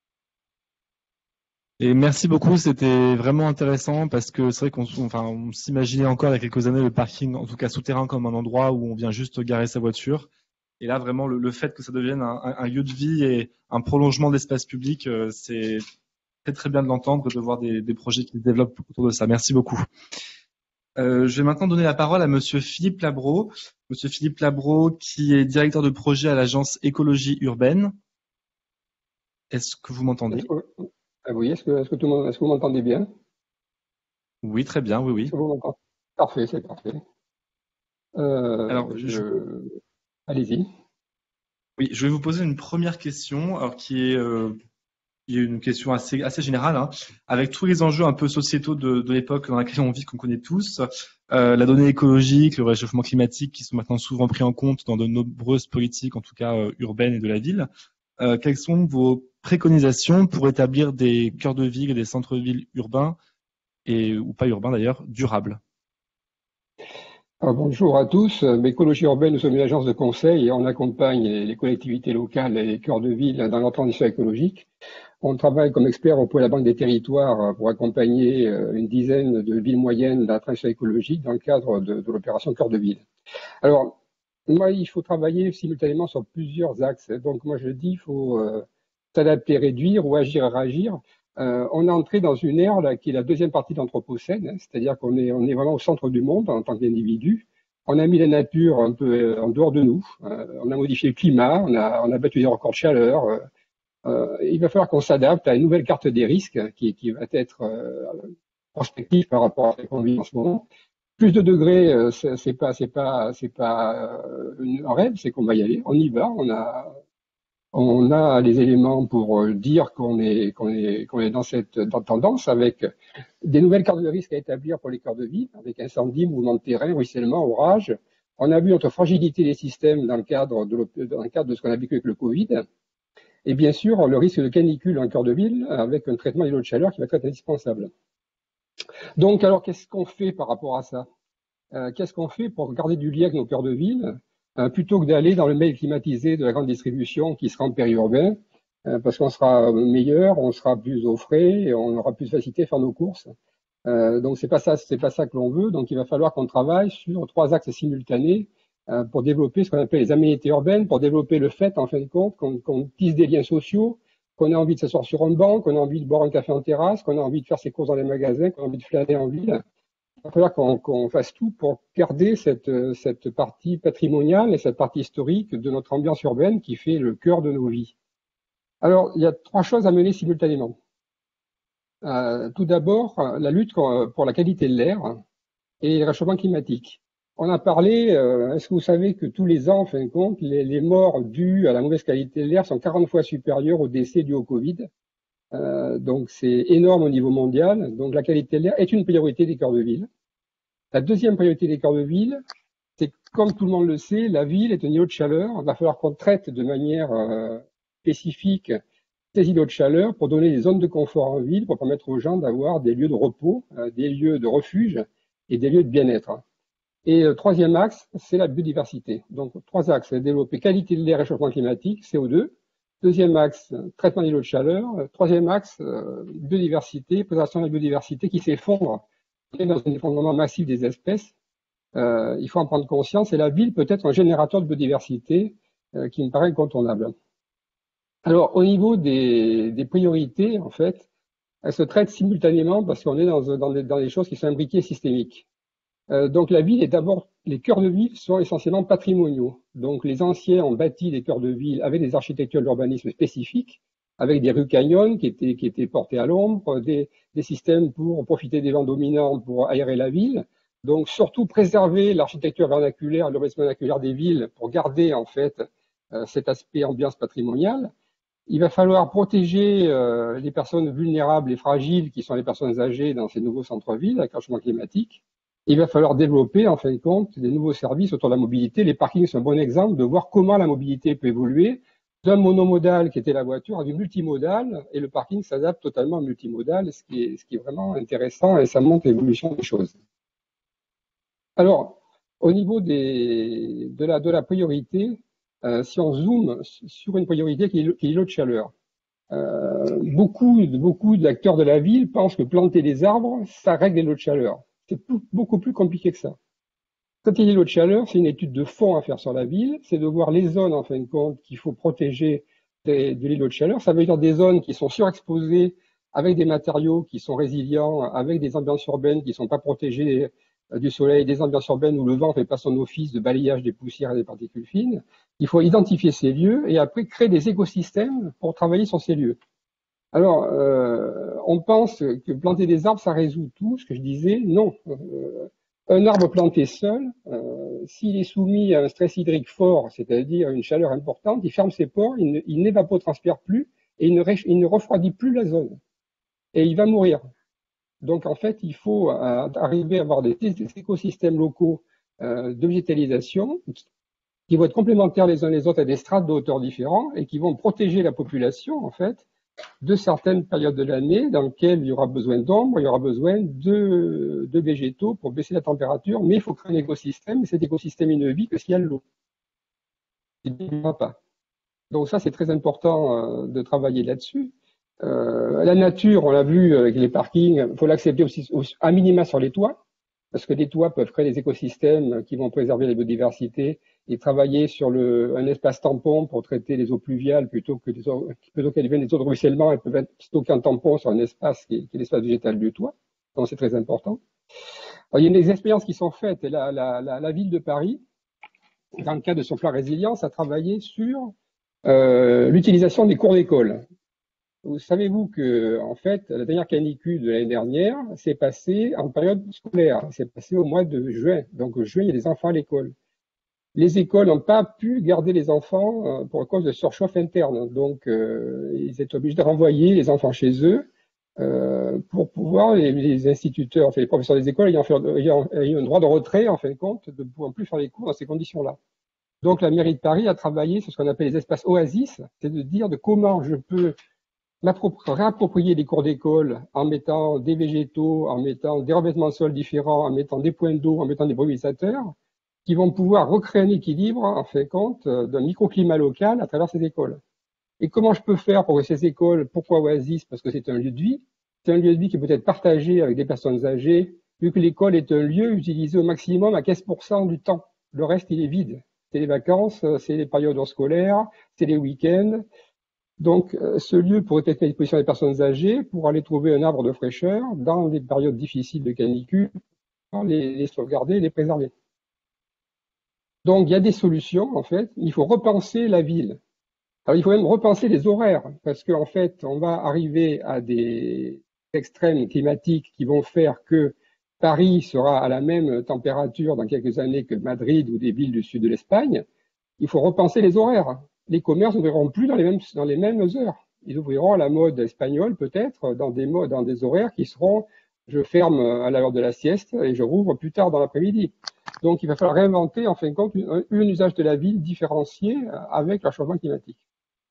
Et merci beaucoup, c'était vraiment intéressant parce que c'est vrai qu'on enfin, on s'imaginait encore il y a quelques années le parking, en tout cas souterrain, comme un endroit où on vient juste garer sa voiture. Et là, vraiment, le, le fait que ça devienne un, un, un lieu de vie et un prolongement d'espace public, euh, c'est très très bien de l'entendre, de voir des, des projets qui se développent autour de ça. Merci beaucoup. Euh, je vais maintenant donner la parole à Monsieur Philippe Labro. Monsieur Philippe Labro, qui est directeur de projet à l'agence Écologie Urbaine. Est-ce que vous m'entendez? Ah oui, est-ce que, est-ce que, tout le monde, est-ce que vous m'entendez bien? Oui, très bien, oui, oui. Est-ce que vous m'entendez? Parfait, c'est parfait. Euh, Alors, je... je... Allez-y. Oui, je vais vous poser une première question, alors qui est, euh, qui est une question assez, assez générale, hein. Avec tous les enjeux un peu sociétaux de, de l'époque dans laquelle on vit, qu'on connaît tous, euh, la donnée écologique, le réchauffement climatique, qui sont maintenant souvent pris en compte dans de nombreuses politiques, en tout cas euh, urbaines et de la ville. euh, quelles sont vos préconisations pour établir des cœurs de ville et des centres-villes urbains, et, ou pas urbains d'ailleurs, durables? Alors, bonjour à tous. Écologie urbaine, nous sommes une agence de conseil et on accompagne les collectivités locales et les cœurs de ville dans leur transition écologique. On travaille comme expert auprès de la Banque des Territoires pour accompagner une dizaine de villes moyennes dans la transition écologique dans le cadre de, de l'opération Cœur de ville. Alors, moi, il faut travailler simultanément sur plusieurs axes. Donc, moi, je dis, il faut euh, s'adapter, réduire ou agir et réagir. Euh, on est entré dans une ère là, qui est la deuxième partie de l'Anthropocène, hein, c'est-à-dire qu'on est, on est vraiment au centre du monde en tant qu'individu. On a mis la nature un peu euh, en dehors de nous. Euh, on a modifié le climat, on a, on a battu des records de chaleur. Euh, euh, il va falloir qu'on s'adapte à une nouvelle carte des risques qui, qui va être euh, prospective par rapport à ce qu'on vit en ce moment. Plus de degrés, euh, c'est pas, c'est pas, c'est pas euh, un rêve, c'est qu'on va y aller. On y va. On a On a les éléments pour dire qu'on est, qu'on est, qu'on est dans cette dans tendance, avec des nouvelles cartes de risque à établir pour les cœurs de ville, avec incendie, mouvement de terrain, ruissellement, orage. On a vu notre fragilité des systèmes dans le cadre de, dans le cadre de ce qu'on a vécu avec le Covid. Et bien sûr, le risque de canicule en cœur de ville, avec un traitement de l'eau de chaleur qui va être indispensable. Donc, alors, qu'est-ce qu'on fait par rapport à ça? euh, Qu'est-ce qu'on fait pour garder du lien avec nos cœurs de ville, euh, plutôt que d'aller dans le mail climatisé de la grande distribution qui sera en périurbain, euh, parce qu'on sera meilleur, on sera plus au frais, et on aura plus de facilité à faire nos courses. Euh, donc, c'est pas ça, c'est pas ça que l'on veut. Donc, il va falloir qu'on travaille sur trois axes simultanés euh, pour développer ce qu'on appelle les aménités urbaines, pour développer le fait, en fin de compte, qu'on qu'on tisse des liens sociaux, qu'on a envie de s'asseoir sur un banc, qu'on a envie de boire un café en terrasse, qu'on a envie de faire ses courses dans les magasins, qu'on a envie de flâner en ville. Il va falloir qu'on qu'on fasse tout pour garder cette, cette partie patrimoniale et cette partie historique de notre ambiance urbaine qui fait le cœur de nos vies. Alors, il y a trois choses à mener simultanément. Euh, tout d'abord, la lutte pour la qualité de l'air et le réchauffement climatique. On a parlé, euh, est-ce que vous savez que tous les ans, en fin de compte, les, les morts dues à la mauvaise qualité de l'air sont quarante fois supérieures aux décès dus au Covid. Euh, donc c'est énorme au niveau mondial. Donc la qualité de l'air est une priorité des cœurs de ville. La deuxième priorité des cœurs de ville, c'est comme tout le monde le sait, la ville est un îlot de chaleur. Il va falloir qu'on traite de manière euh, spécifique ces îlots de chaleur pour donner des zones de confort en ville, pour permettre aux gens d'avoir des lieux de repos, euh, des lieux de refuge et des lieux de bien-être. Et le troisième axe, c'est la biodiversité. Donc trois axes, développer qualité de l'air, réchauffement climatique, C O deux. Deuxième axe, traitement des îlots de chaleur. Troisième axe, euh, biodiversité, préservation de la biodiversité qui s'effondre. On est dans un effondrement massif des espèces. Euh, il faut en prendre conscience et la ville peut être un générateur de biodiversité euh, qui me paraît incontournable. Alors, au niveau des, des priorités, en fait, elles se traitent simultanément parce qu'on est dans, dans, des, dans des choses qui sont imbriquées systémiques. Euh, donc, la ville est d'abord, les cœurs de ville sont essentiellement patrimoniaux. Donc, les anciens ont bâti des cœurs de ville avec des architectures de l'urbanisme spécifiques, avec des rues canyons qui étaient, qui étaient portées à l'ombre, des, des systèmes pour profiter des vents dominants pour aérer la ville. Donc, surtout préserver l'architecture vernaculaire, l'urbanisme vernaculaire des villes pour garder, en fait, euh, cet aspect ambiance patrimoniale. Il va falloir protéger euh, les personnes vulnérables et fragiles qui sont les personnes âgées dans ces nouveaux centres-villes avec le changement climatique. Il va falloir développer, en fin de compte, des nouveaux services autour de la mobilité. Les parkings sont un bon exemple de voir comment la mobilité peut évoluer d'un monomodal qui était la voiture à du multimodal, et le parking s'adapte totalement au multimodal, ce qui est, ce qui est vraiment intéressant et ça montre l'évolution des choses. Alors, au niveau des, de, la, de la priorité, euh, si on zoome sur une priorité qui est, qui est l'eau de chaleur, euh, beaucoup, beaucoup d'acteurs de la ville pensent que planter des arbres, ça règle l'eau de chaleur. C'est beaucoup plus compliqué que ça. Quand il y a l'eau de chaleur, c'est une étude de fond à faire sur la ville, c'est de voir les zones, en fin de compte, qu'il faut protéger de, de l'îlot de chaleur. Ça veut dire des zones qui sont surexposées avec des matériaux qui sont résilients, avec des ambiances urbaines qui ne sont pas protégées du soleil, des ambiances urbaines où le vent ne fait pas son office de balayage des poussières et des particules fines. Il faut identifier ces lieux et après créer des écosystèmes pour travailler sur ces lieux. Alors, euh, on pense que planter des arbres, ça résout tout. Ce que je disais, non. Euh, un arbre planté seul, euh, s'il est soumis à un stress hydrique fort, c'est-à-dire une chaleur importante, il ferme ses pores, il n'évapotranspire plus et il ne, il ne refroidit plus la zone. Et il va mourir. Donc, en fait, il faut euh, arriver à avoir des, des écosystèmes locaux euh, de végétalisation qui vont être complémentaires les uns les autres à des strates de hauteur différents et qui vont protéger la population, en fait, de certaines périodes de l'année dans lesquelles il y aura besoin d'ombre, il y aura besoin de, de végétaux pour baisser la température, mais il faut créer un écosystème, et cet écosystème il ne vit que s'il y a de l'eau. Il ne vivra pas. Donc ça, c'est très important euh, de travailler là-dessus. Euh, la nature, on l'a vu avec les parkings, il faut l'accepter aussi, aussi à minima sur les toits, parce que les toits peuvent créer des écosystèmes qui vont préserver la biodiversité et travailler sur le, un espace tampon pour traiter les eaux pluviales plutôt que des eaux, plutôt qu'elles viennent des eaux de ruissellement, elles peuvent être stockées en tampon sur un espace qui est, qui est l'espace végétal du toit. Donc c'est très important. Alors, il y a des expériences qui sont faites. Et la, la, la, la ville de Paris, dans le cadre de son plan résilience, a travaillé sur euh, l'utilisation des cours d'école. Vous savez-vous que, en fait, la dernière canicule de l'année dernière s'est passée en période scolaire. C'est passé au mois de juin. Donc, juin, il y a des enfants à l'école. Les écoles n'ont pas pu garder les enfants pour cause de surchauffe interne. Donc, euh, ils étaient obligés de renvoyer les enfants chez eux euh, pour pouvoir, les, les instituteurs, enfin, les professeurs des écoles ayant, fait, ayant, ayant un droit de retrait, en fin de compte, de ne pouvoir plus faire les cours dans ces conditions-là. Donc, la mairie de Paris a travaillé sur ce qu'on appelle les espaces oasis, c'est de dire de comment je peux réapproprier les cours d'école en mettant des végétaux, en mettant des revêtements de sol différents, en mettant des points d'eau, en mettant des brumisateurs, qui vont pouvoir recréer un équilibre, en fin de compte, d'un microclimat local à travers ces écoles. Et comment je peux faire pour que ces écoles, pourquoi oasis? Parce que c'est un lieu de vie. C'est un lieu de vie qui peut être partagé avec des personnes âgées, vu que l'école est un lieu utilisé au maximum à quinze pour cent du temps. Le reste, il est vide. C'est les vacances, c'est les périodes scolaires, c'est les week-ends. Donc, ce lieu pourrait être mis à disposition des personnes âgées pour aller trouver un arbre de fraîcheur dans des périodes difficiles de canicule, pour les, les sauvegarder et les préserver. Donc, il y a des solutions, en fait. Il faut repenser la ville. Alors, il faut même repenser les horaires, parce qu'en fait, on va arriver à des extrêmes climatiques qui vont faire que Paris sera à la même température dans quelques années que Madrid ou des villes du sud de l'Espagne. Il faut repenser les horaires. Les commerces n'ouvriront plus dans les mêmes, dans les mêmes heures. Ils ouvriront à la mode espagnole, peut-être, dans des modes, dans des horaires qui seront, je ferme à l'heure de la sieste et je rouvre plus tard dans l'après-midi. Donc, il va falloir réinventer, en fin de compte, un, un usage de la ville différencié avec le changement climatique.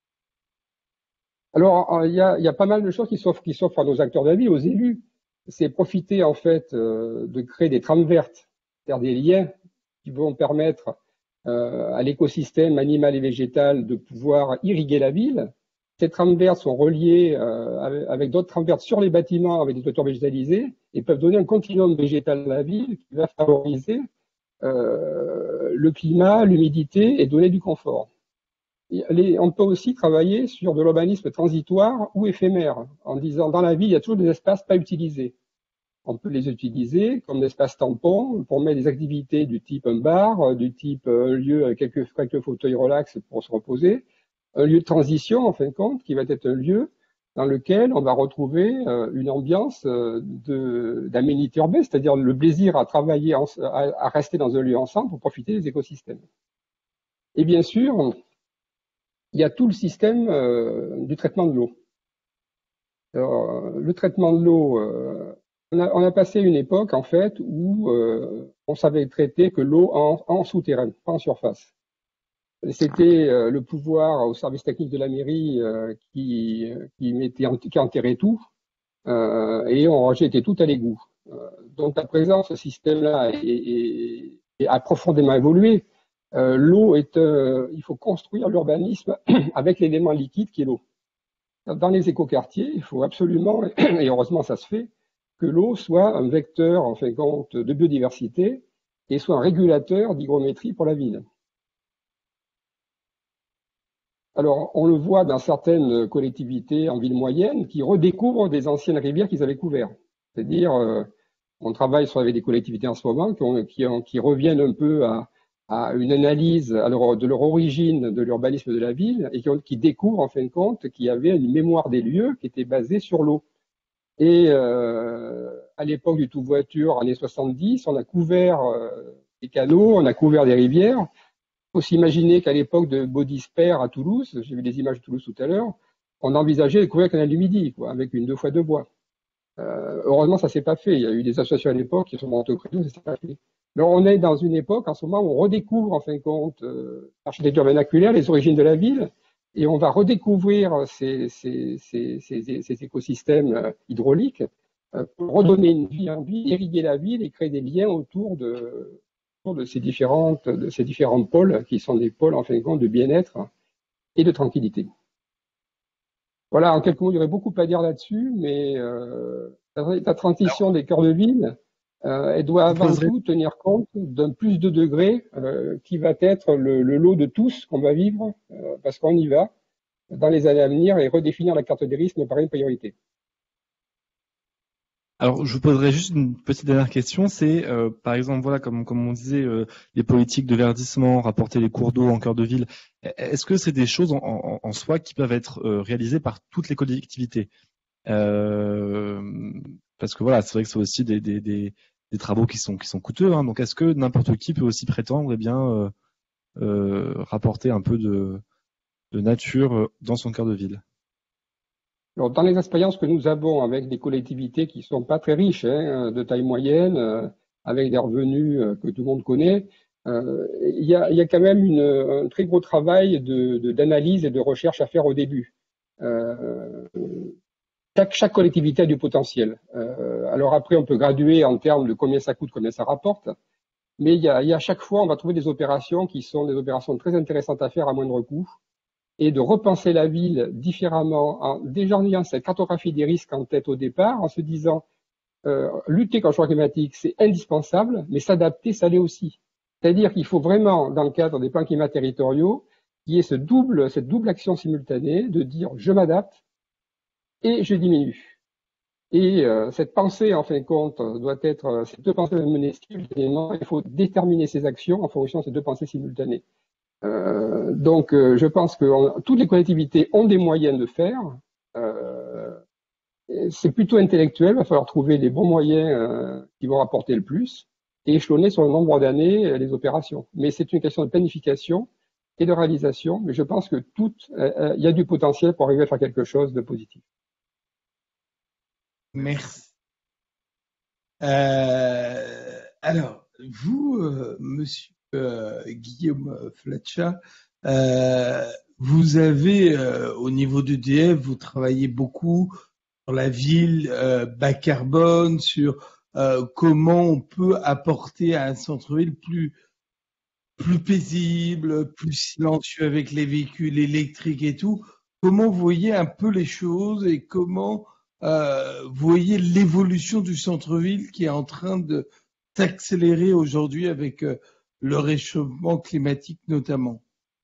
Alors, il y a, il y a pas mal de choses qui s'offrent, qui s'offrent à nos acteurs de la vie, aux élus. C'est profiter, en fait, de créer des trames vertes, c'est-à-dire des liens qui vont permettre Euh, à l'écosystème animal et végétal de pouvoir irriguer la ville. Ces trames vertes sont reliées euh, avec, avec d'autres trames vertes sur les bâtiments avec des toitures végétalisées et peuvent donner un continuum végétal à la ville qui va favoriser euh, le climat, l'humidité et donner du confort. Et les, on peut aussi travailler sur de l'urbanisme transitoire ou éphémère en disant dans la ville il y a toujours des espaces pas utilisés. On peut les utiliser comme espace tampon pour mettre des activités du type un bar, du type un lieu avec quelques, quelques fauteuils relax pour se reposer, un lieu de transition en fin de compte qui va être un lieu dans lequel on va retrouver une ambiance de, d'aménité urbaine, c'est-à-dire le plaisir à travailler, en, à, à rester dans un lieu ensemble pour profiter des écosystèmes. Et bien sûr, il y a tout le système euh, du traitement de l'eau. Alors, le traitement de l'eau, euh, On a, on a passé une époque, en fait, où euh, on savait traiter que l'eau en, en souterrain, pas en surface. C'était euh, le pouvoir au service technique de la mairie euh, qui, qui, mettait, qui enterrait tout euh, et on jetait tout à l'égout. Euh, donc, à présent, ce système-là est, est, est, a profondément évolué. Euh, l'eau est, euh, il faut construire l'urbanisme avec l'élément liquide qui est l'eau. Dans les écoquartiers, il faut absolument, et heureusement ça se fait, que l'eau soit un vecteur, en fin de compte, de biodiversité et soit un régulateur d'hygrométrie pour la ville. Alors, on le voit dans certaines collectivités en ville moyenne qui redécouvrent des anciennes rivières qu'ils avaient couvertes. C'est-à-dire, euh, on travaille sur, avec des collectivités en ce moment qui, ont, qui, ont, qui reviennent un peu à, à une analyse alors, de leur origine de l'urbanisme de la ville et qui, ont, qui découvrent, en fin de compte, qu'il y avait une mémoire des lieux qui était basée sur l'eau. Et euh, à l'époque du tout-voiture, années soixante-dix, on a couvert euh, des canaux, on a couvert des rivières. Il faut s'imaginer qu'à l'époque de Baudisper à Toulouse, j'ai vu des images de Toulouse tout à l'heure, on envisageait de couvrir le canal du Midi, quoi, avec une deux fois deux bois. Euh, heureusement, ça s'est pas fait. Il y a eu des associations à l'époque qui sont montées au créneau, ça s'est pas fait. Alors, on est dans une époque, en ce moment, où on redécouvre, en fin de compte, euh, l'architecture vernaculaire, les origines de la ville, et on va redécouvrir ces, ces, ces, ces, ces écosystèmes hydrauliques euh, pour redonner une vie en vie, irriguer la ville et créer des liens autour de, autour de ces différentes, de ces différents pôles qui sont des pôles, en fin de compte, de bien-être et de tranquillité. Voilà, en quelques mots, il y aurait beaucoup à dire là-dessus, mais euh, la, la transition des cœurs de ville, euh, elle doit avant tout tenir compte d'un plus de degrés euh, qui va être le, le lot de tous qu'on va vivre, euh, parce qu'on y va dans les années à venir, et redéfinir la carte des risques me paraît une priorité. Alors, je vous poserai juste une petite dernière question. C'est, euh, par exemple, voilà, comme, comme on disait, euh, les politiques de verdissement, rapporter les cours d'eau en cœur de ville. Est-ce que c'est des choses en, en, en soi qui peuvent être euh, réalisées par toutes les collectivités? euh, Parce que voilà, c'est vrai que c'est aussi des, des, des, des travaux qui sont, qui sont coûteux. Hein. Donc, est-ce que n'importe qui peut aussi prétendre, eh bien, euh, euh, rapporter un peu de, de nature dans son cœur de ville? Alors, dans les expériences que nous avons avec des collectivités qui sont pas très riches, hein, de taille moyenne, euh, avec des revenus euh, que tout le monde connaît, euh, il y a, il y a quand même une, un très gros travail de, de, d'analyse et de recherche à faire au début. Euh, chaque, chaque collectivité a du potentiel. Euh, alors après, on peut graduer en termes de combien ça coûte, combien ça rapporte, mais il y a, il y a à chaque fois, on va trouver des opérations qui sont des opérations très intéressantes à faire à moindre coût, et de repenser la ville différemment, en déjà en ayant cette cartographie des risques en tête au départ, en se disant euh, lutter contre le changement climatique, c'est indispensable, mais s'adapter, ça l'est aussi. C'est-à-dire qu'il faut vraiment, dans le cadre des plans climat territoriaux, qu'il y ait ce double, cette double action simultanée de dire je m'adapte et je diminue. Et euh, cette pensée, en fin de compte, doit être, ces deux pensées menées simultanément, il faut déterminer ces actions en fonction de ces deux pensées simultanées. Euh, donc, euh, je pense que on, toutes les collectivités ont des moyens de faire. Euh, c'est plutôt intellectuel. Il va falloir trouver les bons moyens euh, qui vont rapporter le plus et échelonner sur le nombre d'années euh, les opérations. Mais c'est une question de planification et de réalisation. Mais je pense que tout, euh, il y a du potentiel pour arriver à faire quelque chose de positif. Merci. Euh, alors, vous, euh, monsieur Euh, Guillaume Fletcha, euh, vous avez euh, au niveau d'E D F, vous travaillez beaucoup sur la ville euh, bas carbone, sur euh, comment on peut apporter à un centre-ville plus plus paisible, plus silencieux avec les véhicules électriques et tout. Comment vous voyez un peu les choses et comment euh, vous voyez l'évolution du centre-ville qui est en train de s'accélérer aujourd'hui avec euh, le réchauffement climatique notamment?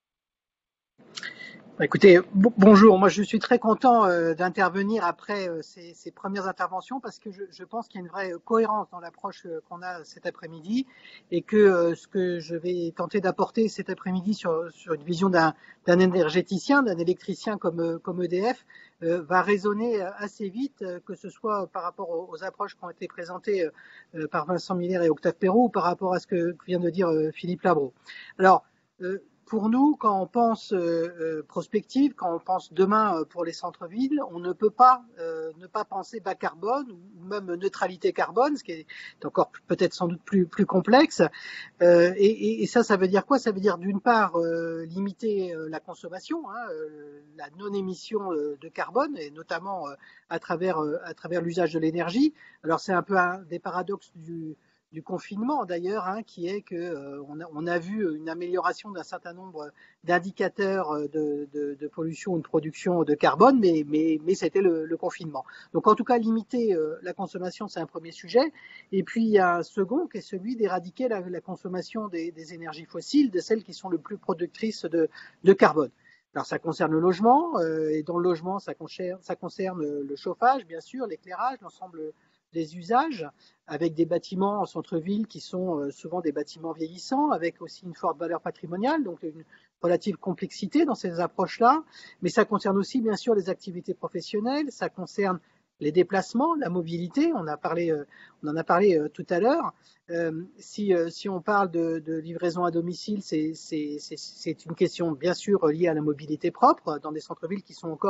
Écoutez, bon, bonjour. Moi, je suis très content euh, d'intervenir après euh, ces, ces premières interventions parce que je, je pense qu'il y a une vraie cohérence dans l'approche euh, qu'on a cet après-midi et que euh, ce que je vais tenter d'apporter cet après-midi sur, sur une vision d'un, d'un énergéticien, d'un électricien comme, euh, comme E D F euh, va résonner assez vite, euh, que ce soit par rapport aux, aux approches qui ont été présentées euh, par Vincent Miller et Octave Perrault ou par rapport à ce que vient de dire euh, Philippe Labro. Alors, euh, pour nous, quand on pense euh, prospective, quand on pense demain euh, pour les centres-villes, on ne peut pas euh, ne pas penser bas carbone ou même neutralité carbone, ce qui est encore peut-être sans doute plus, plus complexe. Euh, et, et ça, ça veut dire quoi? Ça veut dire d'une part euh, limiter euh, la consommation, hein, euh, la non-émission euh, de carbone, et notamment euh, à travers euh, à travers l'usage de l'énergie. Alors c'est un peu un des paradoxes du du confinement d'ailleurs, hein, qui est que euh, on, a, on a vu une amélioration d'un certain nombre d'indicateurs de, de, de pollution ou de production de carbone, mais, mais, mais c'était le, le confinement. Donc en tout cas, limiter euh, la consommation, c'est un premier sujet. Et puis il y a un second qui est celui d'éradiquer la, la consommation des, des énergies fossiles, de celles qui sont le plus productrices de, de carbone. Alors ça concerne le logement, euh, et dans le logement, ça concerne, ça concerne le chauffage, bien sûr, l'éclairage, l'ensemble des usages, avec des bâtiments en centre-ville qui sont souvent des bâtiments vieillissants, avec aussi une forte valeur patrimoniale, donc une relative complexité dans ces approches-là. Mais ça concerne aussi, bien sûr, les activités professionnelles, ça concerne les déplacements, la mobilité, on, a parlé, on en a parlé tout à l'heure. Euh, si, si on parle de, de livraison à domicile, c'est, c'est, c'est, c'est une question bien sûr liée à la mobilité propre dans des centres-villes qui sont encore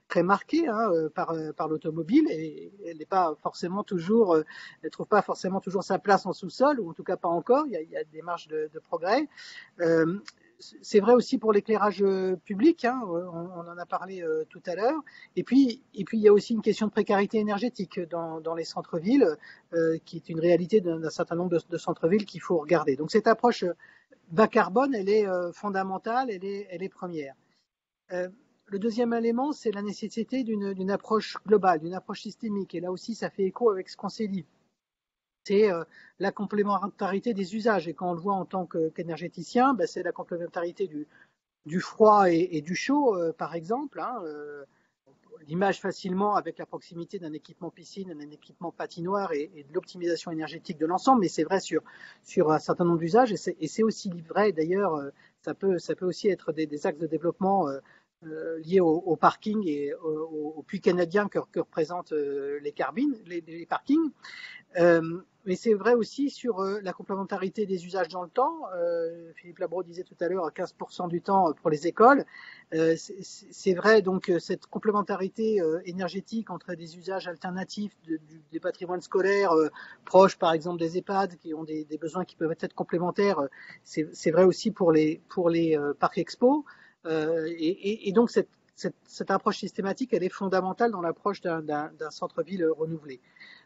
très marquée hein, par, par l'automobile et elle n'est pas forcément toujours, elle trouve pas forcément toujours sa place en sous-sol, ou en tout cas pas encore. Il y a, il y a des marges de, de progrès. Euh, c'est vrai aussi pour l'éclairage public, hein, on, on en a parlé euh, tout à l'heure. Et puis, et puis il y a aussi une question de précarité énergétique dans, dans les centres-villes, euh, qui est une réalité d'un, d'un certain nombre de, de centres-villes qu'il faut regarder. Donc cette approche bas carbone, elle est euh, fondamentale, elle est, elle est première. Euh, le deuxième élément, c'est la nécessité d'une, d'une approche globale, d'une approche systémique. Et là aussi, ça fait écho avec ce qu'on s'est dit. C'est euh, la complémentarité des usages. Et quand on le voit en tant que, qu'énergéticien, ben, c'est la complémentarité du, du froid et, et du chaud, euh, par exemple. Hein, euh, l'image facilement avec la proximité d'un équipement piscine, d'un équipement patinoire et, et de l'optimisation énergétique de l'ensemble, mais c'est vrai sur, sur un certain nombre d'usages. Et c'est, et c'est aussi vrai, d'ailleurs, euh, ça, peut, ça peut aussi être des, des axes de développement euh, euh, liés au, au parking et au, au puits canadien que, que représentent euh, les, carbines, les, les parkings. Euh, mais c'est vrai aussi sur euh, la complémentarité des usages dans le temps. Euh, Philippe Labro disait tout à l'heure quinze pour cent du temps pour les écoles. Euh, c'est, c'est vrai donc cette complémentarité euh, énergétique entre des usages alternatifs de, du, des patrimoines scolaires euh, proches, par exemple des EHPAD, qui ont des, des besoins qui peuvent être complémentaires. C'est, c'est vrai aussi pour les pour les euh, parcs expo. Euh, et, et, et donc cette, cette, cette approche systématique, elle est fondamentale dans l'approche d'un, d'un, d'un centre-ville renouvelé.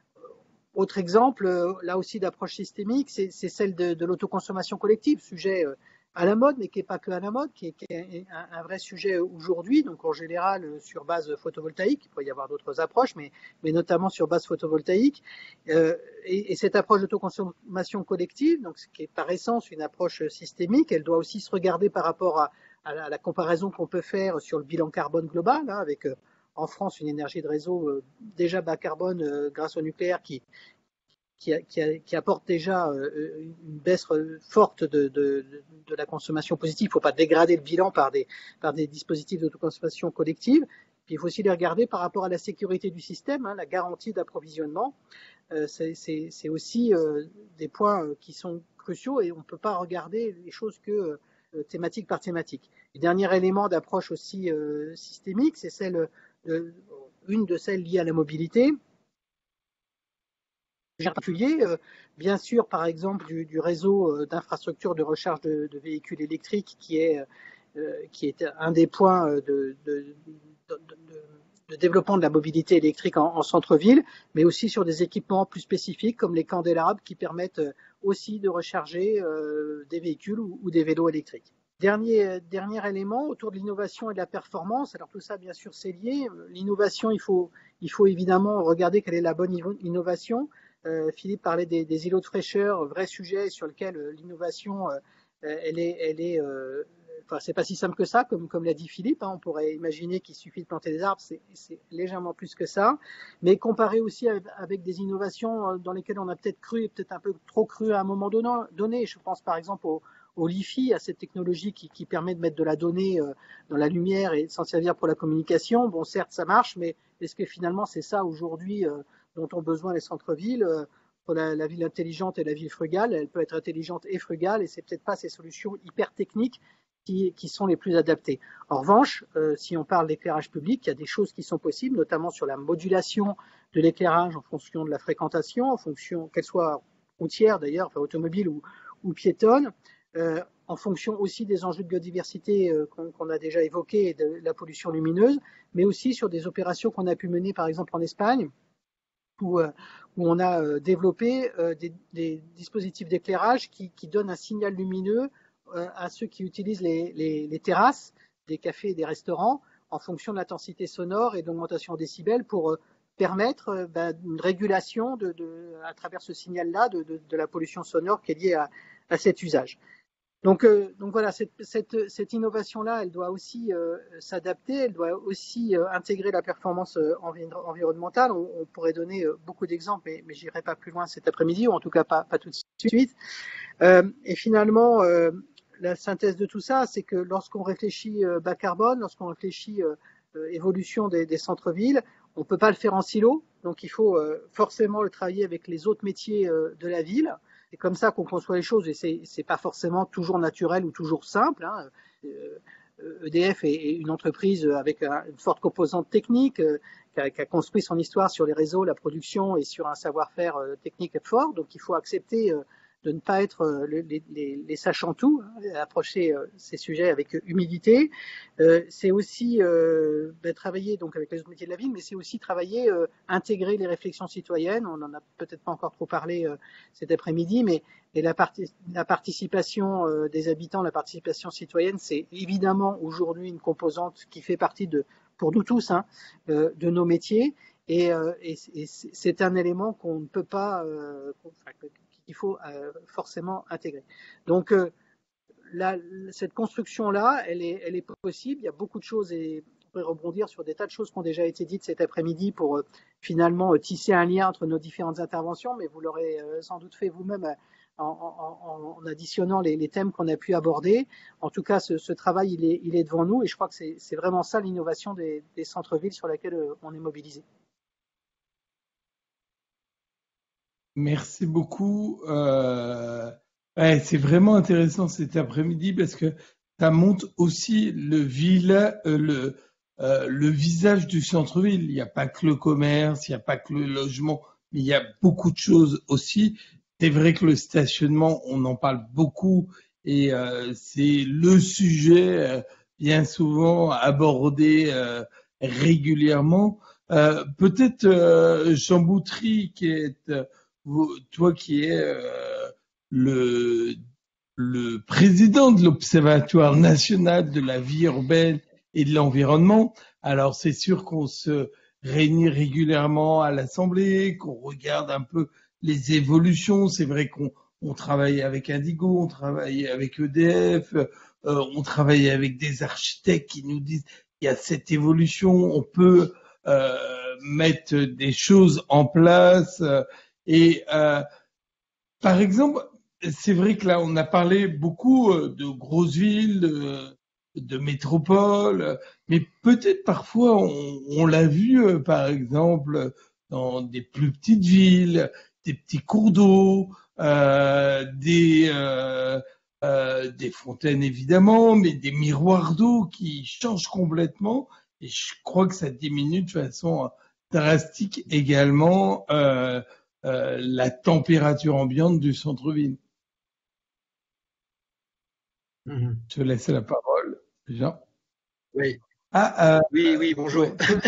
Autre exemple, là aussi d'approche systémique, c'est, c'est celle de, de l'autoconsommation collective, sujet à la mode, mais qui n'est pas que à la mode, qui est, qui est un, un vrai sujet aujourd'hui, donc en général sur base photovoltaïque. Il pourrait y avoir d'autres approches, mais, mais notamment sur base photovoltaïque. Euh, et, et cette approche d'autoconsommation collective, donc ce qui est par essence une approche systémique, elle doit aussi se regarder par rapport à, à, la, à la comparaison qu'on peut faire sur le bilan carbone global, hein, avec en France une énergie de réseau euh, déjà bas carbone euh, grâce au nucléaire qui, qui, a, qui, a, qui apporte déjà euh, une baisse forte de, de, de la consommation positive. Il ne faut pas dégrader le bilan par des, par des dispositifs d'autoconsommation collective. Puis il faut aussi les regarder par rapport à la sécurité du système, hein, la garantie d'approvisionnement. Euh, c'est, c'est, c'est aussi euh, des points euh, qui sont cruciaux et on ne peut pas regarder les choses que euh, thématique par thématique. Le dernier élément d'approche aussi euh, systémique, c'est celle De, une de celles liées à la mobilité. En particulier, euh, bien sûr, par exemple, du, du réseau euh, d'infrastructures de recharge de, de véhicules électriques, qui est, euh, qui est un des points de, de, de, de, de développement de la mobilité électrique en, en centre-ville, mais aussi sur des équipements plus spécifiques comme les candélabres qui permettent aussi de recharger euh, des véhicules ou, ou des vélos électriques. Dernier, dernier élément, autour de l'innovation et de la performance. Alors tout ça, bien sûr, c'est lié. L'innovation, il faut, il faut évidemment regarder quelle est la bonne innovation. Euh, Philippe parlait des, des îlots de fraîcheur, vrai sujet sur lequel euh, l'innovation, euh, elle est, elle est, euh, enfin, c'est pas si simple que ça, comme, comme l'a dit Philippe. Hein, on pourrait imaginer qu'il suffit de planter des arbres, c'est, c'est légèrement plus que ça. Mais comparé aussi avec, avec des innovations dans lesquelles on a peut-être cru, peut-être un peu trop cru à un moment donné. Je pense par exemple au au Li-Fi, à cette technologie qui, qui permet de mettre de la donnée euh, dans la lumière et de s'en servir pour la communication. Bon, certes, ça marche, mais est-ce que finalement c'est ça aujourd'hui euh, dont ont besoin les centres-villes euh, pour la, la ville intelligente et la ville frugale? Elle peut être intelligente et frugale, et c'est peut-être pas ces solutions hyper techniques qui, qui sont les plus adaptées. En revanche, euh, si on parle d'éclairage public, il y a des choses qui sont possibles, notamment sur la modulation de l'éclairage en fonction de la fréquentation, en fonction qu'elle soit routière d'ailleurs, enfin automobile ou, ou piétonne. Euh, en fonction aussi des enjeux de biodiversité euh, qu'on, qu'on a déjà évoqués et de la pollution lumineuse, mais aussi sur des opérations qu'on a pu mener par exemple en Espagne, où, euh, où on a euh, développé euh, des, des dispositifs d'éclairage qui, qui donnent un signal lumineux euh, à ceux qui utilisent les, les, les terrasses des cafés et des restaurants en fonction de l'intensité sonore et de l'augmentation décibels pour euh, permettre euh, ben, une régulation de, de, à travers ce signal-là de, de, de la pollution sonore qui est liée à, à cet usage. Donc, euh, donc voilà, cette, cette, cette innovation-là, elle doit aussi euh, s'adapter, elle doit aussi euh, intégrer la performance euh, envi- environnementale. On, on pourrait donner euh, beaucoup d'exemples, mais, mais j'irai pas plus loin cet après-midi, ou en tout cas pas, pas tout de suite. Euh, et finalement, euh, la synthèse de tout ça, c'est que lorsqu'on réfléchit euh, bas carbone, lorsqu'on réfléchit euh, euh, évolution des, des centres-villes, on peut pas le faire en silo. Donc il faut euh, forcément le travailler avec les autres métiers euh, de la ville. C'est comme ça qu'on conçoit les choses et c'est, c'est pas forcément toujours naturel ou toujours simple. Hein. Euh, E D F est une entreprise avec une forte composante technique, qui a, qui a construit son histoire sur les réseaux, la production et sur un savoir-faire technique fort. Donc il faut accepter de ne pas être les, les, les sachant tout, hein, approcher ces sujets avec humilité. Euh, c'est aussi euh, ben, travailler donc avec les autres métiers de la ville, mais c'est aussi travailler, euh, intégrer les réflexions citoyennes. On en a peut-être pas encore trop parlé euh, cet après-midi, mais et la, parti la participation euh, des habitants, la participation citoyenne, c'est évidemment aujourd'hui une composante qui fait partie de, pour nous tous, hein, euh, de nos métiers. Et, euh, et, et c'est un élément qu'on ne peut pas, euh, enfin, qu'il faut euh, forcément intégrer. Donc, euh, la, cette construction-là, elle est, elle est possible. Il y a beaucoup de choses et on pourrait rebondir sur des tas de choses qui ont déjà été dites cet après-midi pour euh, finalement euh, tisser un lien entre nos différentes interventions, mais vous l'aurez euh, sans doute fait vous-même euh, en, en, en additionnant les, les thèmes qu'on a pu aborder. En tout cas, ce, ce travail, il est, il est devant nous et je crois que c'est vraiment ça l'innovation des, des centres-villes sur laquelle euh, on est mobilisé. Merci beaucoup. Euh, ouais, c'est vraiment intéressant cet après-midi parce que ça montre aussi le, ville, euh, le, euh, le visage du centre-ville. Il n'y a pas que le commerce, il n'y a pas que le logement, mais il y a beaucoup de choses aussi. C'est vrai que le stationnement, on en parle beaucoup et euh, c'est le sujet euh, bien souvent abordé euh, régulièrement. Euh, Peut-être euh, Jean Boutry qui est... Euh, toi qui es euh, le, le président de l'Observatoire national de la vie urbaine et de l'environnement, alors c'est sûr qu'on se réunit régulièrement à l'Assemblée, qu'on regarde un peu les évolutions. C'est vrai qu'on on travaille avec Indigo, on travaille avec E D F, euh, on travaille avec des architectes qui nous disent il y a cette évolution, on peut euh, mettre des choses en place. Euh, Et euh, par exemple, c'est vrai que là, on a parlé beaucoup de grosses villes, de, de métropoles, mais peut-être parfois, on, on l'a vu, par exemple, dans des plus petites villes, des petits cours d'eau, euh, des, euh, euh, des fontaines évidemment, mais des miroirs d'eau qui changent complètement. Et je crois que ça diminue de façon drastique également euh, Euh, la température ambiante du centre-ville. Mmh. Je te laisse la parole, Jean. Oui. Ah, euh, oui, oui, bonjour. Ouais.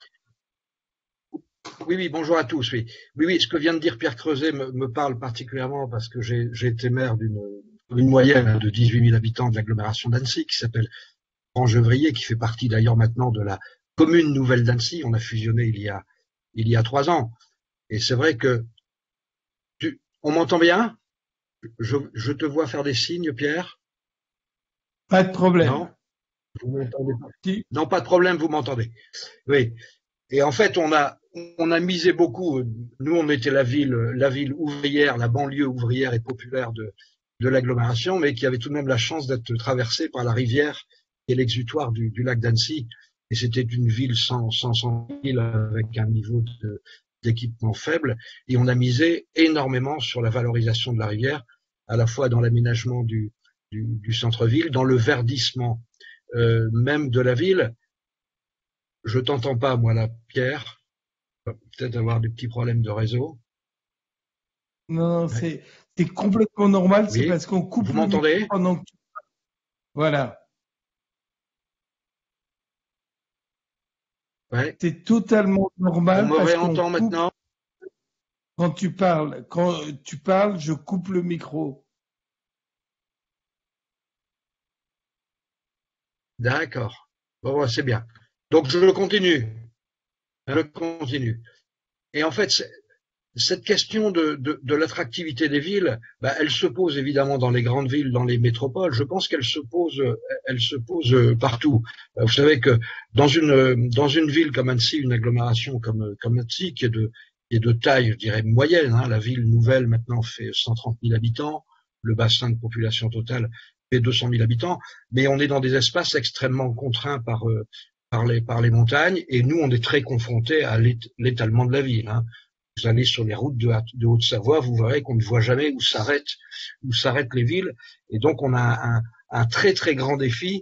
Oui, oui, bonjour à tous. Oui, oui, oui. Ce que vient de dire Pierre Creuset me, me parle particulièrement parce que j'ai été maire d'une une moyenne de dix-huit mille habitants de l'agglomération d'Annecy qui s'appelle Orangevrier, qui fait partie d'ailleurs maintenant de la commune nouvelle d'Annecy. On a fusionné il y a il y a trois ans. Et c'est vrai que tu, on m'entend bien? Je, je te vois faire des signes, Pierre? Pas de problème. Non? Vous m'entendez pas? Si. Non, pas de problème, vous m'entendez. Oui. Et en fait, on a, on a misé beaucoup. Nous, on était la ville, la ville ouvrière, la banlieue ouvrière et populaire de, de l'agglomération, mais qui avait tout de même la chance d'être traversée par la rivière et l'exutoire du, du lac d'Annecy. Et c'était une ville sans, sans, sans ville avec un niveau de, d'équipement faible, et on a misé énormément sur la valorisation de la rivière, à la fois dans l'aménagement du, du, du centre-ville, dans le verdissement euh, même de la ville. Je t'entends pas, moi, là, Pierre. Peut-être avoir des petits problèmes de réseau. Non, non, c'est c'est complètement normal, oui. C'est parce qu'on coupe. Vous m'entendez? Pendant que tu... Voilà. Ouais. C'est totalement normal. On me réentend coupe... maintenant. Quand tu parles, quand tu parles, je coupe le micro. D'accord. Bon, c'est bien. Donc je continue. Je continue. Et en fait, cette question de, de, de l'attractivité des villes, bah, elle se pose évidemment dans les grandes villes, dans les métropoles. Je pense qu'elle se pose, elle se pose partout. Vous savez que dans une dans une ville comme Annecy, une agglomération comme comme Annecy, qui est de qui est de taille, je dirais moyenne, hein, la ville nouvelle maintenant fait cent trente mille habitants, le bassin de population totale fait deux cent mille habitants, mais on est dans des espaces extrêmement contraints par euh, par les par les montagnes, et nous on est très confrontés à l'étalement de la ville. Hein. Vous allez sur les routes de, de Haute-Savoie, vous verrez qu'on ne voit jamais où s'arrêtent où s'arrêtent les villes, et donc on a un, un très très grand défi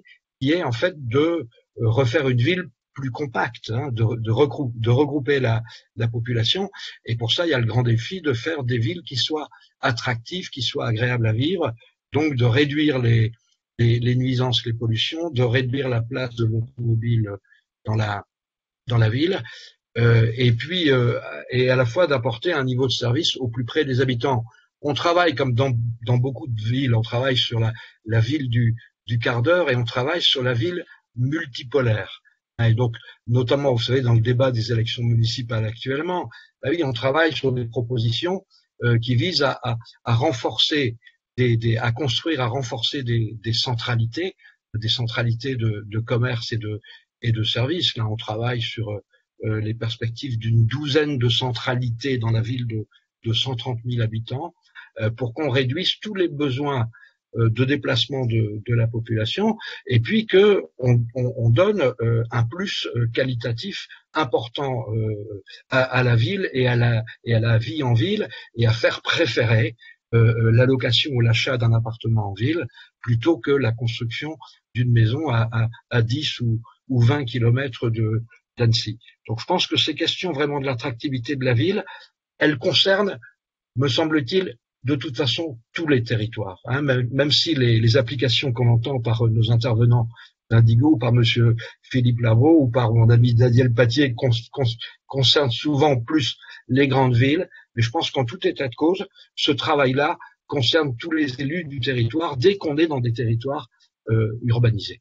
qui est en fait de refaire une ville plus compacte, hein, de, de, regrouper, de regrouper la, la population. Et pour ça, il y a le grand défi de faire des villes qui soient attractives, qui soient agréables à vivre, donc de réduire les, les, les nuisances, les pollutions, de réduire la place de l'automobile dans la, dans la ville, euh, et puis euh, et à la fois d'apporter un niveau de service au plus près des habitants. On travaille comme dans, dans beaucoup de villes, on travaille sur la, la ville du, du quart d'heure et on travaille sur la ville multipolaire. Et donc, notamment, vous savez, dans le débat des élections municipales actuellement, bah oui, on travaille sur des propositions euh, qui visent à, à, à renforcer, des, des, à construire, à renforcer des, des centralités, des centralités de, de commerce et de, et de services. Là, on travaille sur euh, les perspectives d'une douzaine de centralités dans la ville de, de cent trente mille habitants euh, pour qu'on réduise tous les besoins de déplacement de, de la population, et puis que on, on, on donne euh, un plus qualitatif important euh, à, à la ville et à la, et à la vie en ville, et à faire préférer euh, l'allocation ou l'achat d'un appartement en ville plutôt que la construction d'une maison à, à, à dix ou, ou vingt kilomètres de d'Annecy. Donc je pense que ces questions vraiment de l'attractivité de la ville, elles concernent, me semble-t-il, de toute façon tous les territoires, hein, même, même si les, les applications qu'on entend par nos intervenants d'Indigo, par Monsieur Philippe Lavaux ou par mon ami Daniel Patier con, con, concernent souvent plus les grandes villes, mais je pense qu'en tout état de cause, ce travail-là concerne tous les élus du territoire dès qu'on est dans des territoires euh, urbanisés.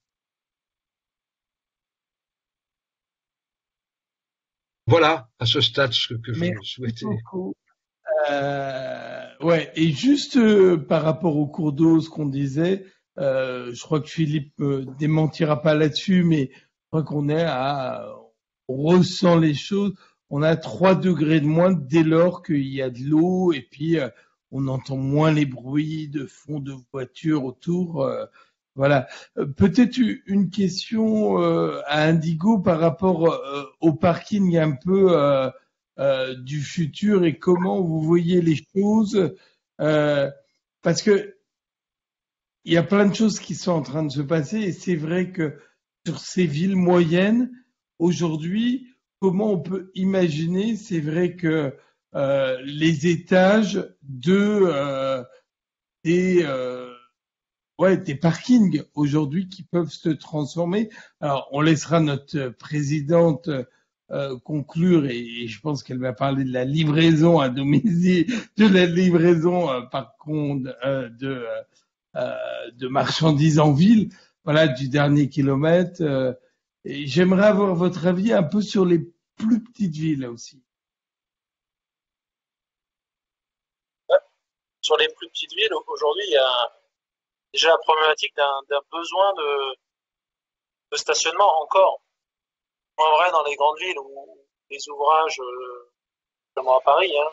Voilà, à ce stade, ce que je Merci souhaitais. Beaucoup. Euh, ouais, et juste euh, par rapport au cours d'eau, ce qu'on disait, euh, je crois que Philippe ne démentira pas là-dessus, mais je crois qu'on est à, on ressent les choses, on a trois degrés de moins dès lors qu'il y a de l'eau, et puis euh, on entend moins les bruits de fond de voitures autour. Euh, voilà. Euh, peut-être une question euh, à Indigo par rapport euh, au parking un peu. Euh, Euh, du futur et comment vous voyez les choses, euh, parce que il y a plein de choses qui sont en train de se passer et c'est vrai que sur ces villes moyennes aujourd'hui, comment on peut imaginer, c'est vrai que euh, les étages de euh, des euh, ouais des parkings aujourd'hui qui peuvent se transformer. Alors on laissera notre présidente Euh, conclure et, et je pense qu'elle va parler de la livraison à domicile, de la livraison euh, par contre euh, de, euh, de marchandises en ville, voilà, du dernier kilomètre. Euh, et j'aimerais avoir votre avis un peu sur les plus petites villes aussi. Sur les plus petites villes, aujourd'hui, il y a déjà la problématique d'un, d'un besoin de, de stationnement encore. Moins vrai dans les grandes villes où les ouvrages, euh, notamment à Paris, hein,